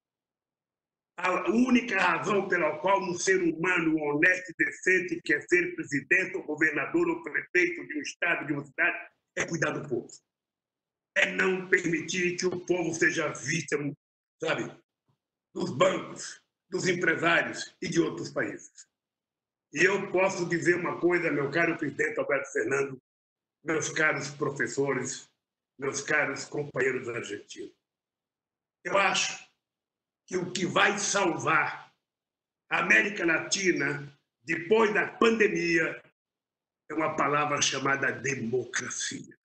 a única razão pela qual um ser humano honesto e decente quer ser presidente, ou governador, ou prefeito de um estado, de uma cidade, é cuidar do povo. É não permitir que o povo seja vítima, sabe, dos bancos, dos empresários e de outros países. E eu posso dizer uma coisa, meu caro presidente Alberto Fernando, meus caros professores, meus caros companheiros argentinos. Eu acho que o que vai salvar a América Latina depois da pandemia é uma palavra chamada democracia.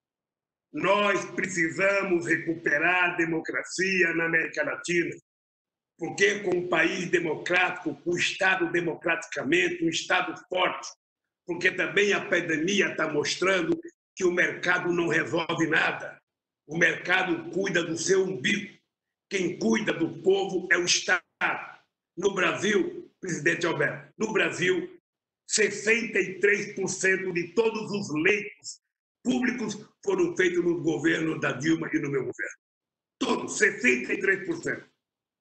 Nós precisamos recuperar a democracia na América Latina, porque com um país democrático, com o Estado democraticamente, um Estado forte, porque também a pandemia está mostrando que o mercado não resolve nada. O mercado cuida do seu umbigo. Quem cuida do povo é o Estado. No Brasil, presidente Alberto, no Brasil, sessenta e três por cento de todos os leitos públicos foram feitos no governo da Dilma e no meu governo. Todos, sessenta e três por cento.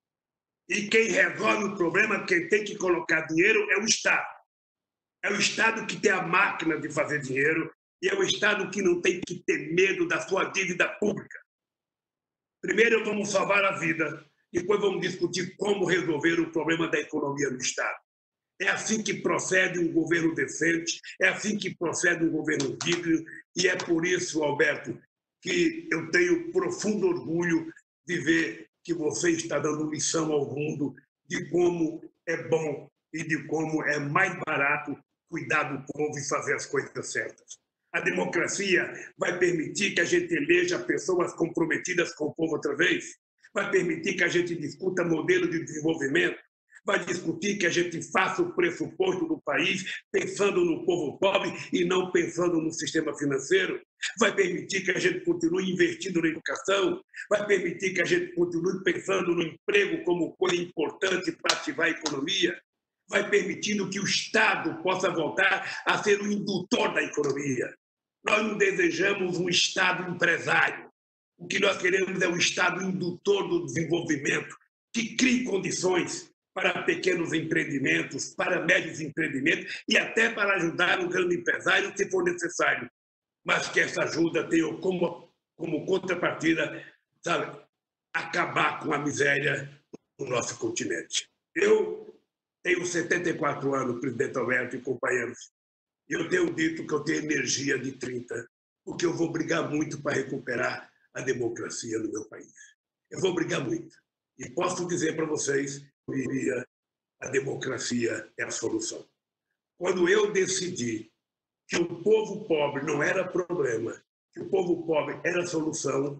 E quem resolve o problema, quem tem que colocar dinheiro é o Estado. É o Estado que tem a máquina de fazer dinheiro e é o Estado que não tem que ter medo da sua dívida pública. Primeiro vamos salvar a vida, depois vamos discutir como resolver o problema da economia do Estado. É assim que procede um governo decente, é assim que procede um governo digno, e é por isso, Alberto, que eu tenho profundo orgulho de ver que você está dando lição ao mundo de como é bom e de como é mais barato cuidar do povo e fazer as coisas certas. A democracia vai permitir que a gente eleja pessoas comprometidas com o povo outra vez, vai permitir que a gente discuta modelo de desenvolvimento, vai discutir que a gente faça o pressuposto do país pensando no povo pobre e não pensando no sistema financeiro, vai permitir que a gente continue investindo na educação, vai permitir que a gente continue pensando no emprego como coisa importante para ativar a economia, vai permitindo que o Estado possa voltar a ser o indutor da economia. Nós não desejamos um Estado empresário. O que nós queremos é um Estado indutor do desenvolvimento, que crie condições para pequenos empreendimentos, para médios empreendimentos e até para ajudar o grande empresário se for necessário. Mas que essa ajuda tenha como, como contrapartida, sabe, acabar com a miséria no nosso continente. Eu tenho setenta e quatro anos, presidente Alberto e companheiros, e eu tenho dito que eu tenho energia de trinta, porque eu vou brigar muito para recuperar a democracia no meu país. Eu vou brigar muito. E posso dizer para vocês que a democracia é a solução. Quando eu decidi que o povo pobre não era problema, que o povo pobre era a solução,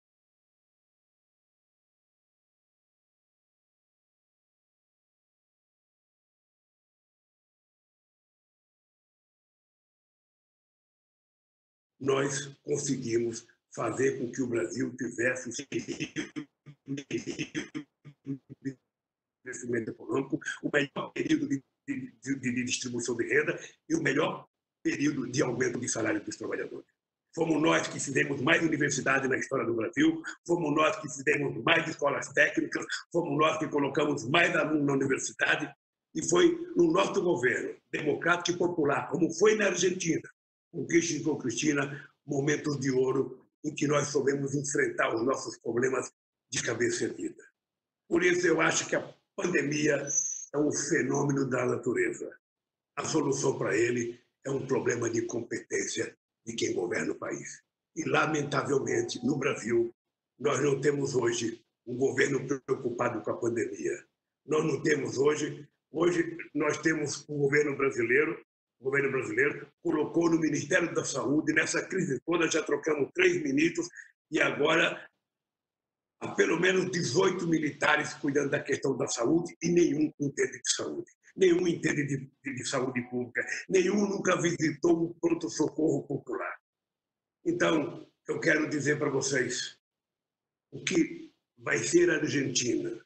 nós conseguimos fazer com que o Brasil tivesse o crescimento econômico, o melhor período de, de, de, de distribuição de renda e o melhor período de aumento de salário dos trabalhadores. Fomos nós que fizemos mais universidade na história do Brasil, fomos nós que fizemos mais escolas técnicas, fomos nós que colocamos mais alunos na universidade, e foi no nosso governo, democrático e popular, como foi na Argentina, conquiste com Cristina momentos de ouro em que nós soubemos enfrentar os nossos problemas de cabeça erguida. Por isso, eu acho que a pandemia é um fenômeno da natureza. A solução para ele é um problema de competência de quem governa o país. E, lamentavelmente, no Brasil, nós não temos hoje um governo preocupado com a pandemia. Nós não temos hoje, hoje nós temos um governo brasileiro, o governo brasileiro colocou no Ministério da Saúde, nessa crise toda já trocamos três ministros e agora há pelo menos dezoito militares cuidando da questão da saúde e nenhum entende de saúde. Nenhum entende de, de, de saúde pública, nenhum nunca visitou um pronto-socorro popular. Então, eu quero dizer para vocês o que vai ser a Argentina,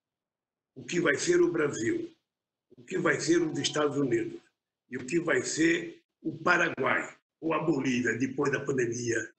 o que vai ser o Brasil, o que vai ser os Estados Unidos e o que vai ser o Paraguai ou a Bolívia depois da pandemia,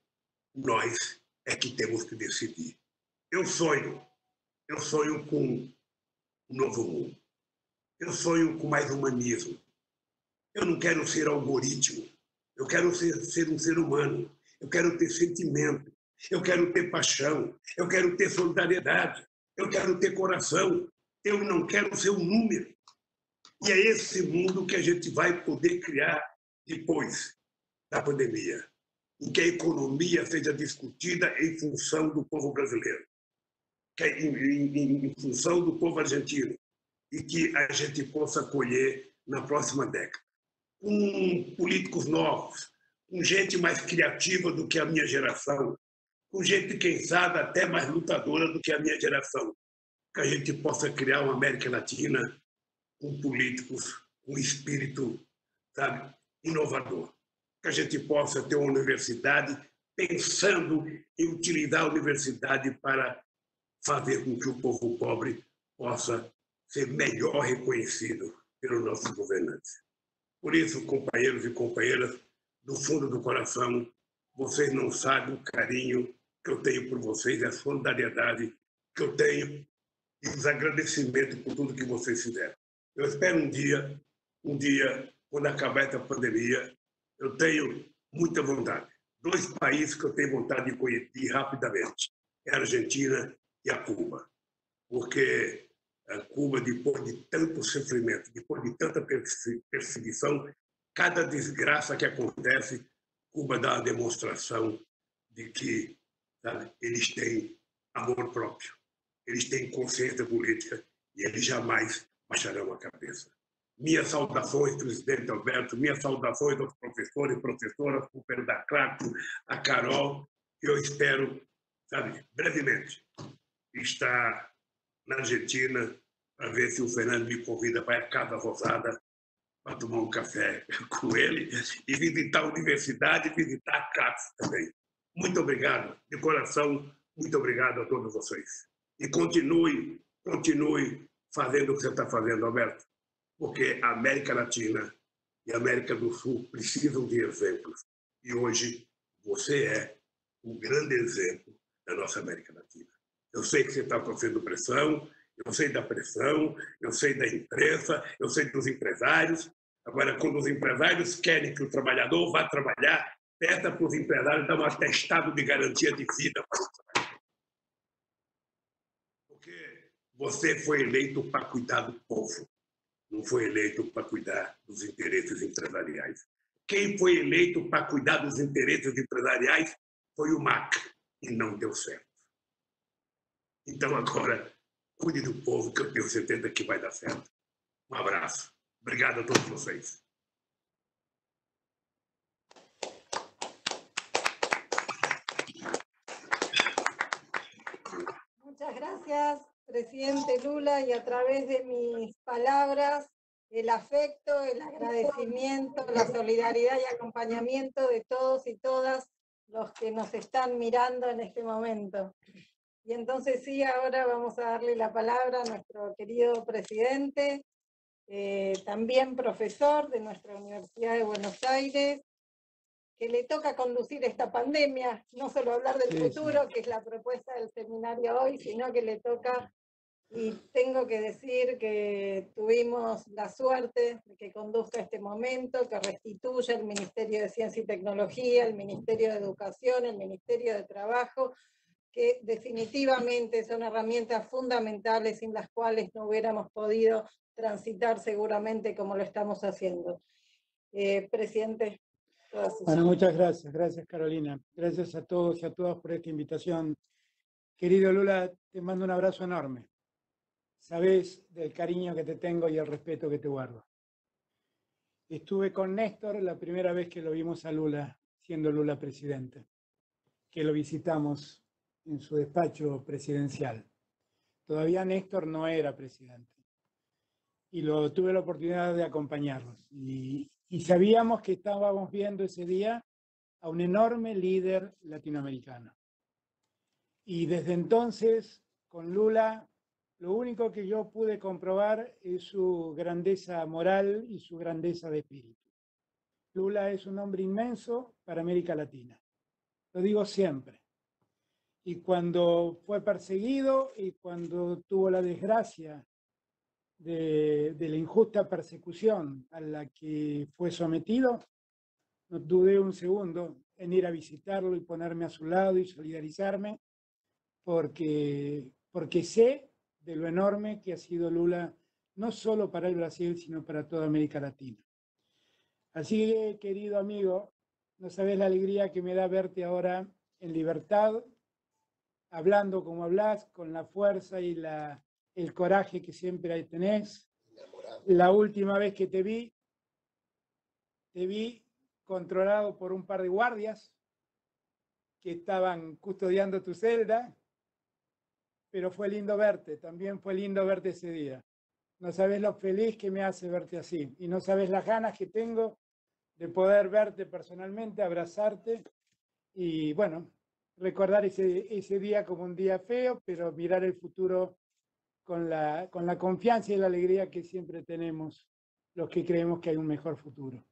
nós é que temos que decidir. Eu sonho, eu sonho com um novo mundo. Eu sonho com mais humanismo. Eu não quero ser algoritmo. Eu quero ser, ser um ser humano. Eu quero ter sentimento. Eu quero ter paixão. Eu quero ter solidariedade. Eu quero ter coração. Eu não quero ser um número. E é esse mundo que a gente vai poder criar depois da pandemia, em que a economia seja discutida em função do povo brasileiro, que é em, em, em função do povo argentino, e que a gente possa colher na próxima década. Com políticos novos, com gente mais criativa do que a minha geração, com gente, quem sabe, até mais lutadora do que a minha geração, que a gente possa criar uma América Latina com políticos com espírito, sabe, inovador. Que a gente possa ter uma universidade pensando em utilizar a universidade para fazer com que o povo pobre possa ser melhor reconhecido pelos nossos governantes. Por isso, companheiros e companheiras, do fundo do coração, vocês não sabem o carinho que eu tenho por vocês, a solidariedade que eu tenho e os agradecimentos por tudo que vocês fizeram. Eu espero um dia, um dia, quando acabar essa pandemia, eu tenho muita vontade. Dois países que eu tenho vontade de conhecer rapidamente, é a Argentina e a Cuba. Porque a Cuba, depois de tanto sofrimento, depois de tanta perseguição, cada desgraça que acontece, Cuba dá uma demonstração de que, sabe, eles têm amor próprio, eles têm consciência política e eles jamais baixarão a cabeça. Minhas saudações, presidente Alberto, minhas saudações aos professores e professoras, o Pedro da Crato, a Carol, que eu espero, sabe, brevemente, estar na Argentina para ver se o Fernando me convida para a Casa Rosada para tomar um café com ele e visitar a universidade e visitar a casa também. Muito obrigado, de coração, muito obrigado a todos vocês. E continue, continue fazendo o que você está fazendo, Alberto, porque a América Latina e a América do Sul precisam de exemplos. E hoje você é um grande exemplo da nossa América Latina. Eu sei que você está sofrendo pressão, eu sei da pressão, eu sei da imprensa, eu sei dos empresários. Agora, quando os empresários querem que o trabalhador vá trabalhar, peça para os empresários dar um atestado de garantia de vida para o trabalhador. Porque você foi eleito para cuidar do povo, não foi eleito para cuidar dos interesses empresariais. Quem foi eleito para cuidar dos interesses empresariais foi o Macri, e não deu certo. Então, agora, cuide do povo, que eu tenho certeza que vai dar certo. Um abraço. Obrigado a todos vocês. Muchas gracias, presidente Lula, y a través de mis palabras, el afecto, el agradecimiento, la solidaridad y acompañamiento de todos y todas los que nos están mirando en este momento. Y entonces sí, ahora vamos a darle la palabra a nuestro querido presidente, eh, también profesor de nuestra Universidad de Buenos Aires, que le toca conducir esta pandemia, no solo hablar del Sí, futuro, sí. que es la propuesta del seminario hoy, sino que le toca Y tengo que decir que tuvimos la suerte de que conduzca este momento, que restituya el Ministerio de Ciencia y Tecnología, el Ministerio de Educación, el Ministerio de Trabajo, que definitivamente son herramientas fundamentales sin las cuales no hubiéramos podido transitar seguramente como lo estamos haciendo. Eh, presidente. Bueno, muchas gracias, gracias Carolina. Gracias a todos y a todas por esta invitación. Querido Lula, te mando un abrazo enorme. Sabes del cariño que te tengo y el respeto que te guardo. Estuve con Néstor la primera vez que lo vimos a Lula, siendo Lula presidente, que lo visitamos en su despacho presidencial. Todavía Néstor no era presidente y lo, tuve la oportunidad de acompañarlos. Y, y sabíamos que estábamos viendo ese día a un enorme líder latinoamericano. Y desde entonces, con Lula, lo único que yo pude comprobar es su grandeza moral y su grandeza de espíritu. Lula es un hombre inmenso para América Latina. Lo digo siempre. Y cuando fue perseguido y cuando tuvo la desgracia de, de la injusta persecución a la que fue sometido, no dudé un segundo en ir a visitarlo y ponerme a su lado y solidarizarme, porque, porque sé de lo enorme que ha sido Lula, no solo para el Brasil, sino para toda América Latina. Así que, querido amigo, no sabes la alegría que me da verte ahora en libertad, hablando como hablas, con la fuerza y la, el coraje que siempre tenés. La última vez que te vi, te vi controlado por un par de guardias que estaban custodiando tu celda, pero fue lindo verte, también fue lindo verte ese día. No sabes lo feliz que me hace verte así, y no sabes las ganas que tengo de poder verte personalmente, abrazarte, y bueno, recordar ese, ese día como un día feo, pero mirar el futuro con la, con la confianza y la alegría que siempre tenemos los que creemos que hay un mejor futuro.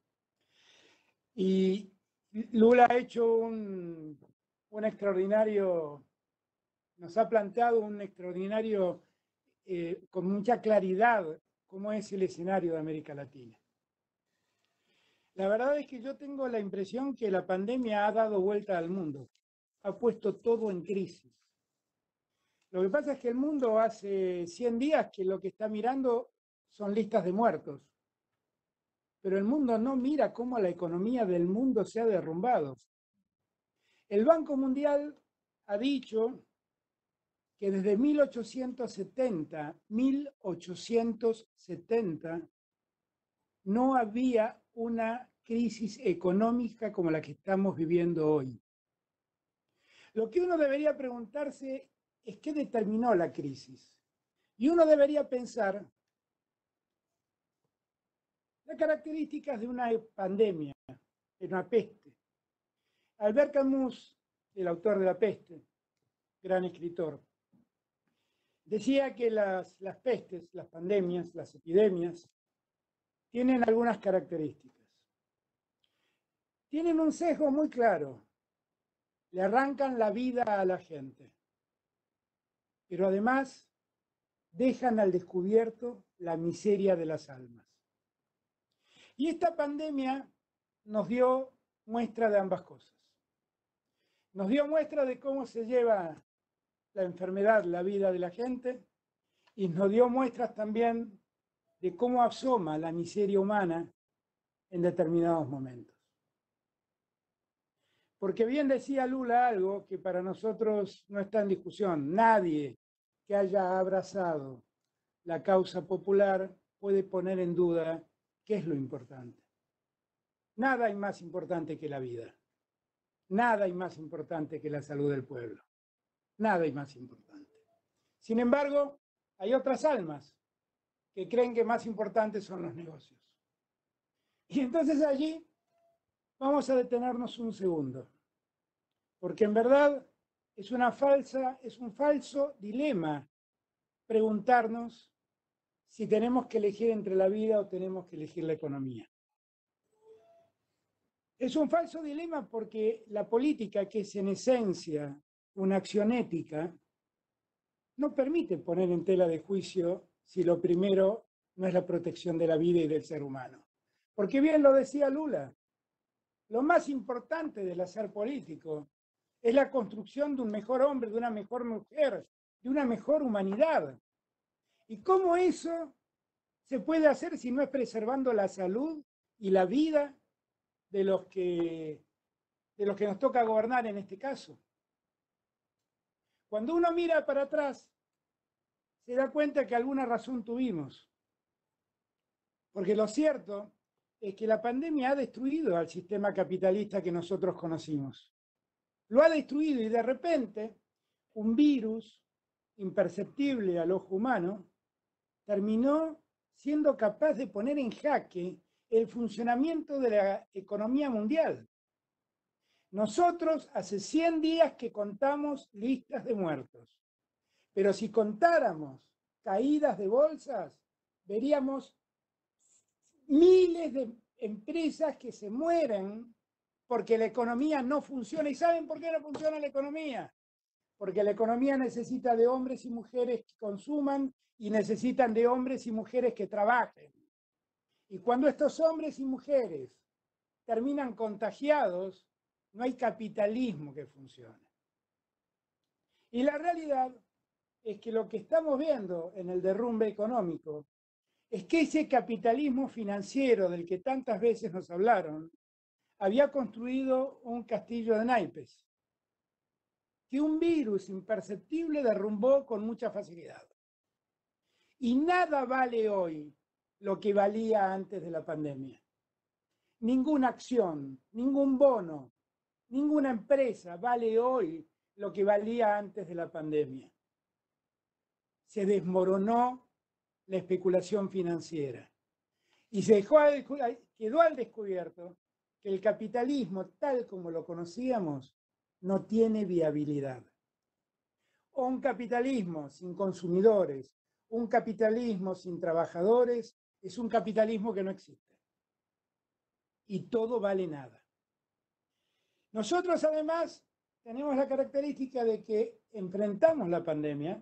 Y Lula ha hecho un, un extraordinario... nos ha planteado un extraordinario, eh, con mucha claridad, cómo es el escenario de América Latina. La verdad es que yo tengo la impresión que la pandemia ha dado vuelta al mundo, ha puesto todo en crisis. Lo que pasa es que el mundo hace cien días que lo que está mirando son listas de muertos, pero el mundo no mira cómo la economía del mundo se ha derrumbado. El Banco Mundial ha dicho que desde mil ochocientos setenta, mil ochocientos setenta, no había una crisis económica como la que estamos viviendo hoy. Lo que uno debería preguntarse es qué determinó la crisis. Y uno debería pensar las características de una pandemia, de una peste. Albert Camus, el autor de La Peste, gran escritor, decía que las, las pestes, las pandemias, las epidemias, tienen algunas características. Tienen un sesgo muy claro. Le arrancan la vida a la gente. Pero además dejan al descubierto la miseria de las almas. Y esta pandemia nos dio muestra de ambas cosas. Nos dio muestra de cómo se lleva la enfermedad, la vida de la gente, y nos dio muestras también de cómo asoma la miseria humana en determinados momentos. Porque bien decía Lula algo que para nosotros no está en discusión. Nadie que haya abrazado la causa popular puede poner en duda qué es lo importante. Nada hay más importante que la vida. Nada hay más importante que la salud del pueblo. Nada hay más importante. Sin embargo, hay otras almas que creen que más importantes son los negocios. Y entonces allí vamos a detenernos un segundo, porque en verdad es una falsa, es un falso dilema preguntarnos si tenemos que elegir entre la vida o tenemos que elegir la economía. Es un falso dilema porque la política, que es en esencia una acción ética, no permite poner en tela de juicio si lo primero no es la protección de la vida y del ser humano. Porque bien lo decía Lula, lo más importante del hacer político es la construcción de un mejor hombre, de una mejor mujer, de una mejor humanidad. ¿Y cómo eso se puede hacer si no es preservando la salud y la vida de los que, de los que nos toca gobernar en este caso? Cuando uno mira para atrás, se da cuenta que alguna razón tuvimos. Porque lo cierto es que la pandemia ha destruido al sistema capitalista que nosotros conocimos. Lo ha destruido y de repente un virus imperceptible al ojo humano terminó siendo capaz de poner en jaque el funcionamiento de la economía mundial. Nosotros hace cien días que contamos listas de muertos, pero si contáramos caídas de bolsas, veríamos miles de empresas que se mueren porque la economía no funciona. ¿Y saben por qué no funciona la economía? Porque la economía necesita de hombres y mujeres que consuman y necesitan de hombres y mujeres que trabajen. Y cuando estos hombres y mujeres terminan contagiados, no hay capitalismo que funcione. Y la realidad es que lo que estamos viendo en el derrumbe económico es que ese capitalismo financiero del que tantas veces nos hablaron había construido un castillo de naipes que un virus imperceptible derrumbó con mucha facilidad. Y nada vale hoy lo que valía antes de la pandemia. Ninguna acción, ningún bono, ninguna empresa vale hoy lo que valía antes de la pandemia. Se desmoronó la especulación financiera y se dejó, quedó al descubierto que el capitalismo, tal como lo conocíamos, no tiene viabilidad. Un capitalismo sin consumidores, un capitalismo sin trabajadores, es un capitalismo que no existe. Y todo vale nada. Nosotros además tenemos la característica de que enfrentamos la pandemia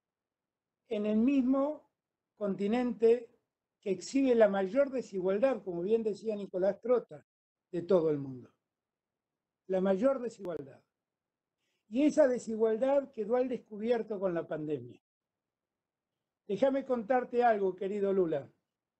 en el mismo continente que exhibe la mayor desigualdad, como bien decía Nicolás Trota, de todo el mundo. La mayor desigualdad. Y esa desigualdad quedó al descubierto con la pandemia. Déjame contarte algo, querido Lula.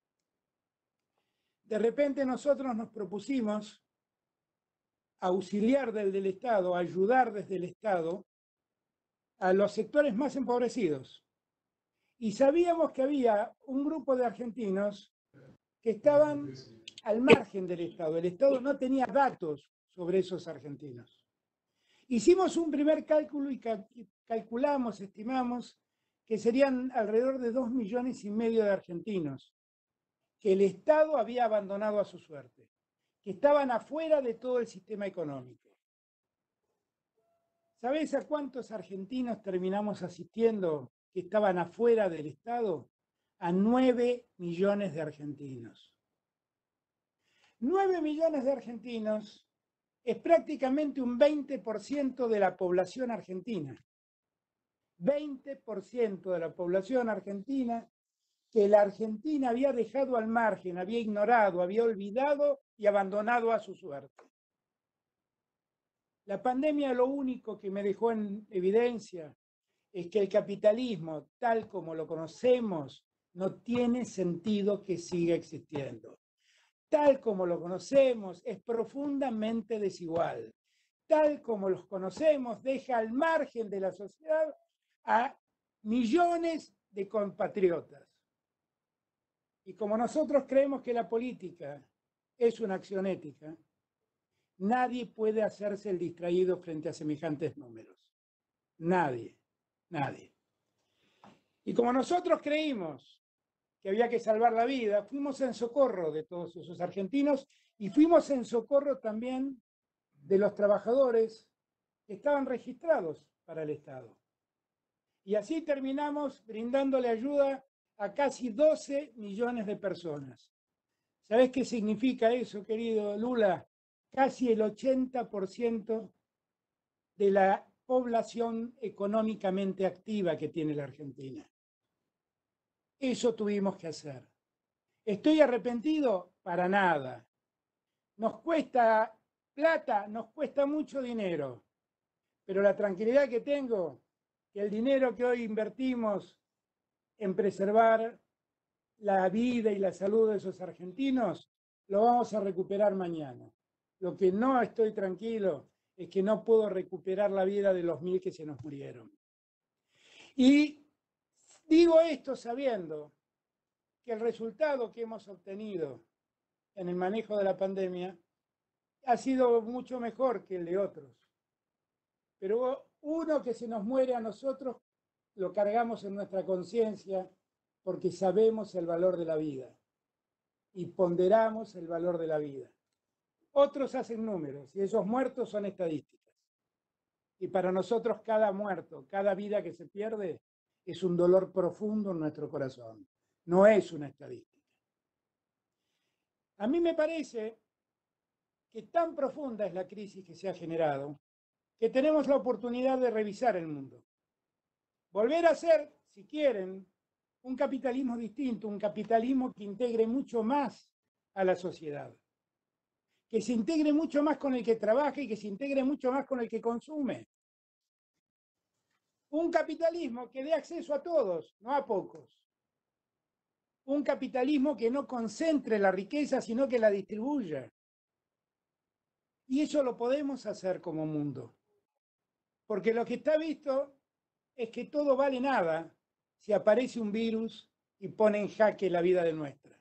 De repente nosotros nos propusimos auxiliar desde el Estado, ayudar desde el Estado a los sectores más empobrecidos. Y sabíamos que había un grupo de argentinos que estaban al margen del Estado. El Estado no tenía datos sobre esos argentinos. Hicimos un primer cálculo y cal- calculamos, estimamos, que serían alrededor de dos millones y medio de argentinos que el Estado había abandonado a su suerte, que estaban afuera de todo el sistema económico. ¿Sabés a cuántos argentinos terminamos asistiendo que estaban afuera del Estado? A nueve millones de argentinos. nueve millones de argentinos es prácticamente un veinte por ciento de la población argentina. veinte por ciento de la población argentina que la Argentina había dejado al margen, había ignorado, había olvidado y abandonado a su suerte. La pandemia lo único que me dejó en evidencia es que el capitalismo, tal como lo conocemos, no tiene sentido que siga existiendo. Tal como lo conocemos, es profundamente desigual. Tal como los conocemos, deja al margen de la sociedad a millones de compatriotas. Y como nosotros creemos que la política es una acción ética, nadie puede hacerse el distraído frente a semejantes números. Nadie, nadie. Y como nosotros creímos que había que salvar la vida, fuimos en socorro de todos esos argentinos y fuimos en socorro también de los trabajadores que estaban registrados para el Estado. Y así terminamos brindándole ayuda a casi doce millones de personas. ¿Sabés qué significa eso, querido Lula? Casi el ochenta por ciento de la población económicamente activa que tiene la Argentina. Eso tuvimos que hacer. ¿Estoy arrepentido? Para nada. Nos cuesta plata, nos cuesta mucho dinero, pero la tranquilidad que tengo, que el dinero que hoy invertimos en preservar la vida y la salud de esos argentinos, lo vamos a recuperar mañana. Lo que no estoy tranquilo es que no puedo recuperar la vida de los mil que se nos murieron. Y digo esto sabiendo que el resultado que hemos obtenido en el manejo de la pandemia ha sido mucho mejor que el de otros. Pero uno que se nos muere a nosotros lo cargamos en nuestra conciencia porque sabemos el valor de la vida y ponderamos el valor de la vida. Otros hacen números y esos muertos son estadísticas. Y para nosotros cada muerto, cada vida que se pierde es un dolor profundo en nuestro corazón. No es una estadística. A mí me parece que tan profunda es la crisis que se ha generado que tenemos la oportunidad de revisar el mundo. Volver a ser, si quieren, un capitalismo distinto, un capitalismo que integre mucho más a la sociedad, que se integre mucho más con el que trabaja y que se integre mucho más con el que consume. Un capitalismo que dé acceso a todos, no a pocos. Un capitalismo que no concentre la riqueza, sino que la distribuya. Y eso lo podemos hacer como mundo. Porque lo que está visto es que todo vale nada si aparece un virus y pone en jaque la vida de nuestra.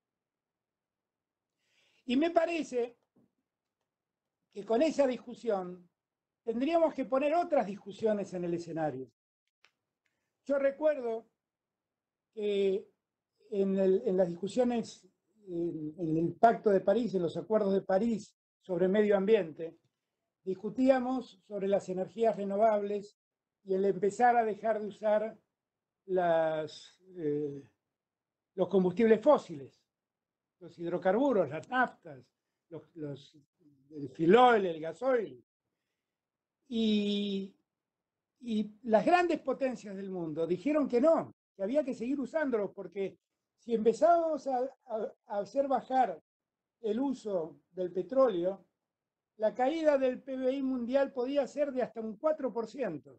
Y me parece que con esa discusión tendríamos que poner otras discusiones en el escenario. Yo recuerdo que en, el, en las discusiones, en, en el Pacto de París, en los acuerdos de París sobre medio ambiente, discutíamos sobre las energías renovables y el empezar a dejar de usar las, eh, los combustibles fósiles, los hidrocarburos, las naftas, los, los, el filoil, el gasoil. Y, y las grandes potencias del mundo dijeron que no, que había que seguir usándolos, porque si empezábamos a, a, a hacer bajar el uso del petróleo, la caída del P B I mundial podía ser de hasta un cuatro por ciento.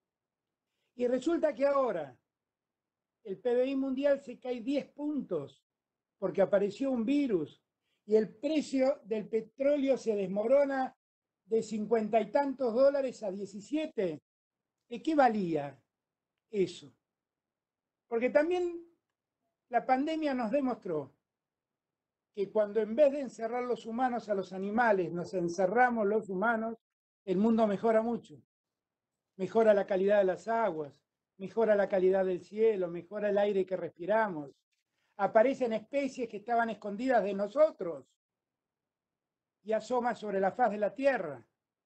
Y resulta que ahora el P B I mundial se cae diez puntos porque apareció un virus y el precio del petróleo se desmorona de cincuenta y tantos dólares a diecisiete. ¿De qué valía eso? Porque también la pandemia nos demostró que cuando en vez de encerrar los humanos a los animales, nos encerramos los humanos, el mundo mejora mucho. Mejora la calidad de las aguas, mejora la calidad del cielo, mejora el aire que respiramos. Aparecen especies que estaban escondidas de nosotros y asoman sobre la faz de la tierra.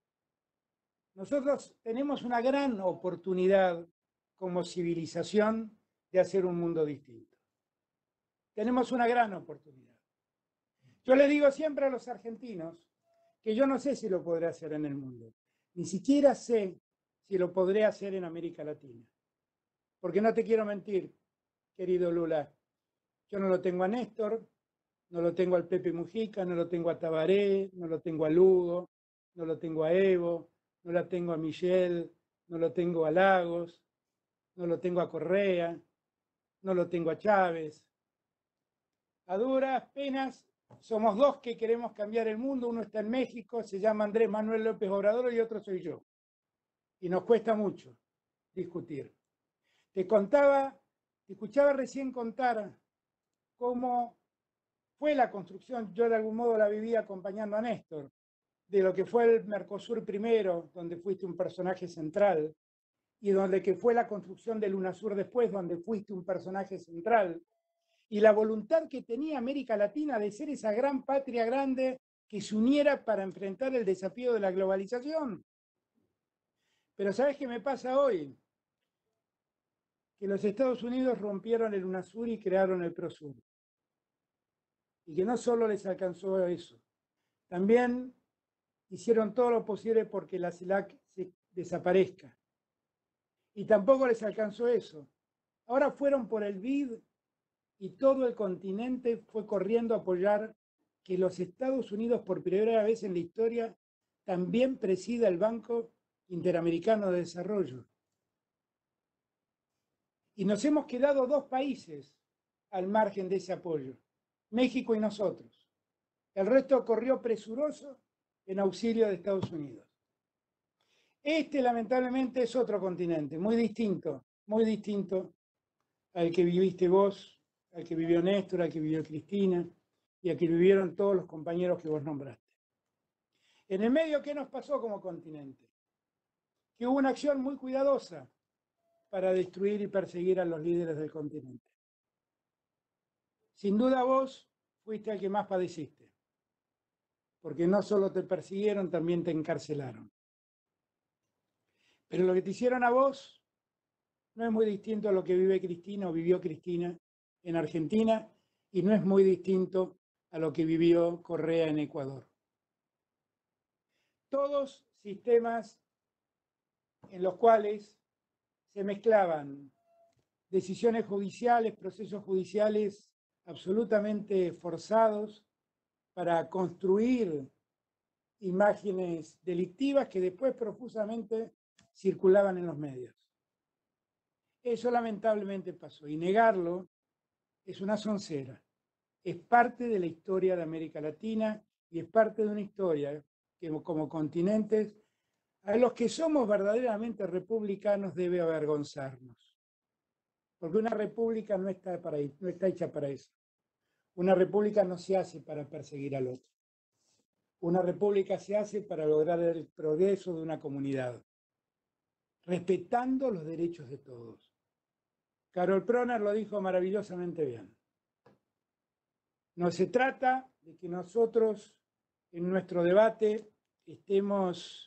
Nosotros tenemos una gran oportunidad como civilización de hacer un mundo distinto. Tenemos una gran oportunidad. Yo les digo siempre a los argentinos que yo no sé si lo podré hacer en el mundo. Ni siquiera sé si lo podré hacer en América Latina. Porque no te quiero mentir, querido Lula. Yo no lo tengo a Néstor, no lo tengo al Pepe Mujica, no lo tengo a Tabaré, no lo tengo a Lugo, no lo tengo a Evo, no la tengo a Michelle, no lo tengo a Lagos, no lo tengo a Correa, no lo tengo a Chávez. A duras penas somos dos que queremos cambiar el mundo. Uno está en México, se llama Andrés Manuel López Obrador y otro soy yo. Y nos cuesta mucho discutir. Te contaba, te escuchaba recién contar cómo fue la construcción, yo de algún modo la viví acompañando a Néstor, de lo que fue el Mercosur primero, donde fuiste un personaje central, y donde que fue la construcción del UNASUR después, donde fuiste un personaje central, y la voluntad que tenía América Latina de ser esa gran patria grande que se uniera para enfrentar el desafío de la globalización. Pero ¿sabes qué me pasa hoy? Que los Estados Unidos rompieron el UNASUR y crearon el PROSUR. Y que no solo les alcanzó eso, también hicieron todo lo posible porque la CELAC se desaparezca. Y tampoco les alcanzó eso. Ahora fueron por el B I D y todo el continente fue corriendo a apoyar que los Estados Unidos, por primera vez en la historia, también presida el Banco Interamericano de Desarrollo. Y nos hemos quedado dos países al margen de ese apoyo, México y nosotros. El resto corrió presuroso en auxilio de Estados Unidos. Este, lamentablemente, es otro continente, muy distinto, muy distinto al que viviste vos, al que vivió Néstor, al que vivió Cristina y al que vivieron todos los compañeros que vos nombraste. En el medio, ¿qué nos pasó como continente? Que hubo una acción muy cuidadosa para destruir y perseguir a los líderes del continente. Sin duda vos fuiste el que más padeciste, porque no solo te persiguieron, también te encarcelaron. Pero lo que te hicieron a vos no es muy distinto a lo que vive Cristina o vivió Cristina en Argentina y no es muy distinto a lo que vivió Correa en Ecuador. Todos sistemas en los cuales se mezclaban decisiones judiciales, procesos judiciales absolutamente forzados para construir imágenes delictivas que después profusamente circulaban en los medios. Eso lamentablemente pasó y negarlo es una soncera. Es parte de la historia de América Latina y es parte de una historia que como continentes a los que somos verdaderamente republicanos debe avergonzarnos. Porque una república no está, para, no está hecha para eso. Una república no se hace para perseguir al otro. Una república se hace para lograr el progreso de una comunidad, respetando los derechos de todos. Carol Proner lo dijo maravillosamente bien. No se trata de que nosotros en nuestro debate estemos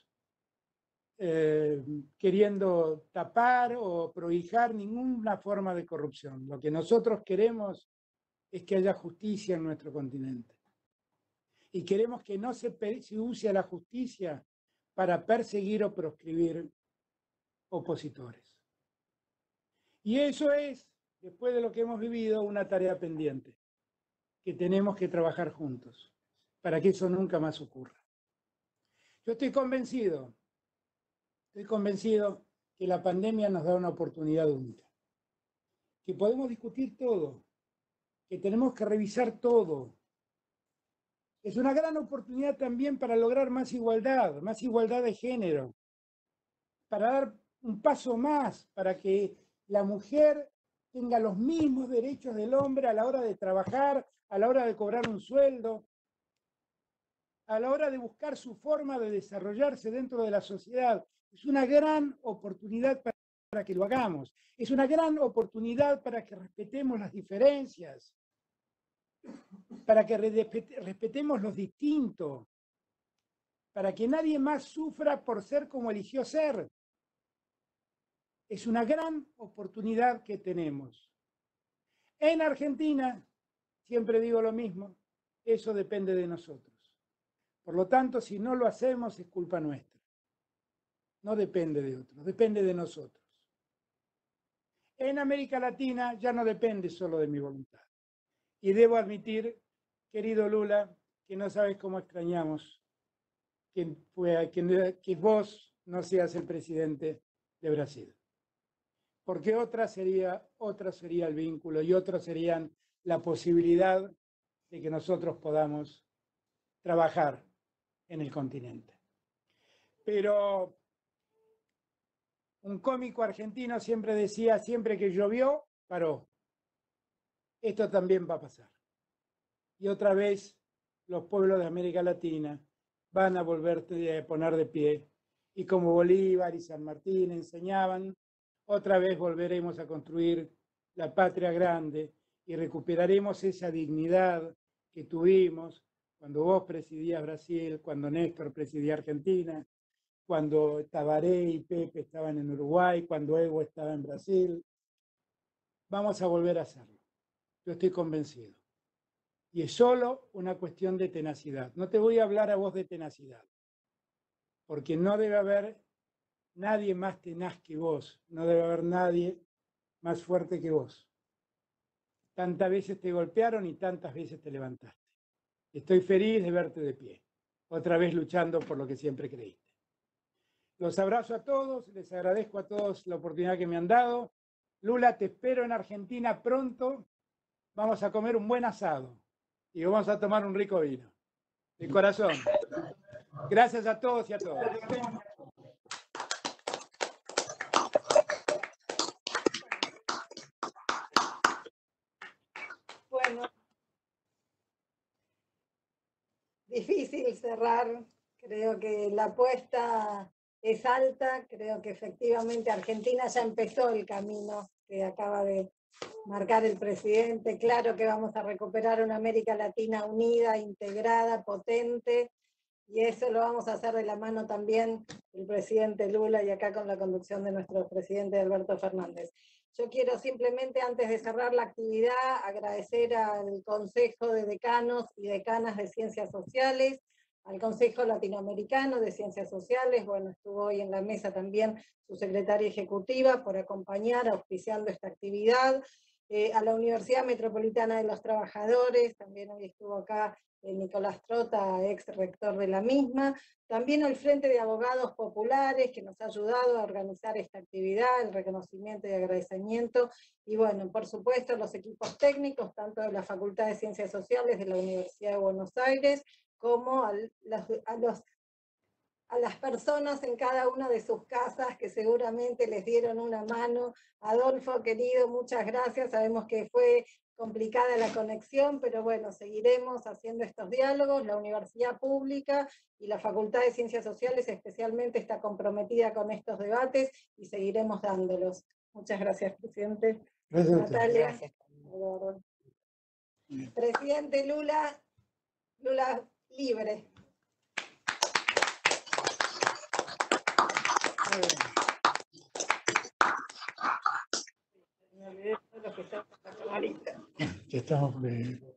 eh, queriendo tapar o prohijar ninguna forma de corrupción. Lo que nosotros queremos es que haya justicia en nuestro continente. Y queremos que no se, se use a la justicia para perseguir o proscribir opositores. Y eso es, después de lo que hemos vivido, una tarea pendiente, que tenemos que trabajar juntos, para que eso nunca más ocurra. Yo estoy convencido, estoy convencido que la pandemia nos da una oportunidad única, que podemos discutir todo, que tenemos que revisar todo. Es una gran oportunidad también para lograr más igualdad, más igualdad de género, para dar un paso más, para que la mujer tenga los mismos derechos del hombre a la hora de trabajar, a la hora de cobrar un sueldo, a la hora de buscar su forma de desarrollarse dentro de la sociedad. Es una gran oportunidad para, para que lo hagamos. Es una gran oportunidad para que respetemos las diferencias, para que respetemos los distintos, para que nadie más sufra por ser como eligió ser. Es una gran oportunidad que tenemos. En Argentina, siempre digo lo mismo, eso depende de nosotros. Por lo tanto, si no lo hacemos, es culpa nuestra. No depende de otros, depende de nosotros. En América Latina ya no depende solo de mi voluntad. Y debo admitir, querido Lula, que no sabes cómo extrañamos que, fue, que, que vos no seas el presidente de Brasil. Porque otra sería, otra sería el vínculo y otras serían la posibilidad de que nosotros podamos trabajar en el continente. Pero un cómico argentino siempre decía, siempre que llovió, paró. Esto también va a pasar. Y otra vez los pueblos de América Latina van a volverse a poner de pie. Y como Bolívar y San Martín enseñaban, otra vez volveremos a construir la patria grande y recuperaremos esa dignidad que tuvimos cuando vos presidías Brasil, cuando Néstor presidía Argentina, cuando Tabaré y Pepe estaban en Uruguay, cuando Evo estaba en Brasil. Vamos a volver a hacerlo. Yo estoy convencido. Y es solo una cuestión de tenacidad. No te voy a hablar a vos de tenacidad, porque no debe haber nadie más tenaz que vos, no debe haber nadie más fuerte que vos. Tantas veces te golpearon y tantas veces te levantaste. Estoy feliz de verte de pie, otra vez luchando por lo que siempre creíste. Los abrazo a todos, les agradezco a todos la oportunidad que me han dado. Lula, te espero en Argentina pronto. Vamos a comer un buen asado y vamos a tomar un rico vino. De corazón. Gracias a todos y a todas. Bueno, difícil cerrar. Creo que la apuesta es alta. Creo que efectivamente Argentina ya empezó el camino que acaba de marcar el presidente. Claro que vamos a recuperar una América Latina unida, integrada, potente, y eso lo vamos a hacer de la mano también del presidente Lula y acá con la conducción de nuestro presidente Alberto Fernández. Yo quiero simplemente, antes de cerrar la actividad, agradecer al Consejo de Decanos y Decanas de Ciencias Sociales, al Consejo Latinoamericano de Ciencias Sociales, bueno, estuvo hoy en la mesa también su secretaria ejecutiva por acompañar, auspiciando esta actividad, eh, a la Universidad Metropolitana de los Trabajadores, también hoy estuvo acá eh, Nicolás Trota, ex rector de la misma, también al Frente de Abogados Populares, que nos ha ayudado a organizar esta actividad, el reconocimiento y agradecimiento, y bueno, por supuesto, los equipos técnicos, tanto de la Facultad de Ciencias Sociales de la Universidad de Buenos Aires, como a, las, a, los, a las personas en cada una de sus casas que seguramente les dieron una mano. Adolfo, querido, muchas gracias. Sabemos que fue complicada la conexión, pero bueno, seguiremos haciendo estos diálogos. La universidad pública y la Facultad de Ciencias Sociales especialmente está comprometida con estos debates y seguiremos dándolos. Muchas gracias, presidente. Gracias a Natalia. Gracias. Presidente Lula, Lula libre. Me olvidé de lo que está en la camarita. Ya estamos.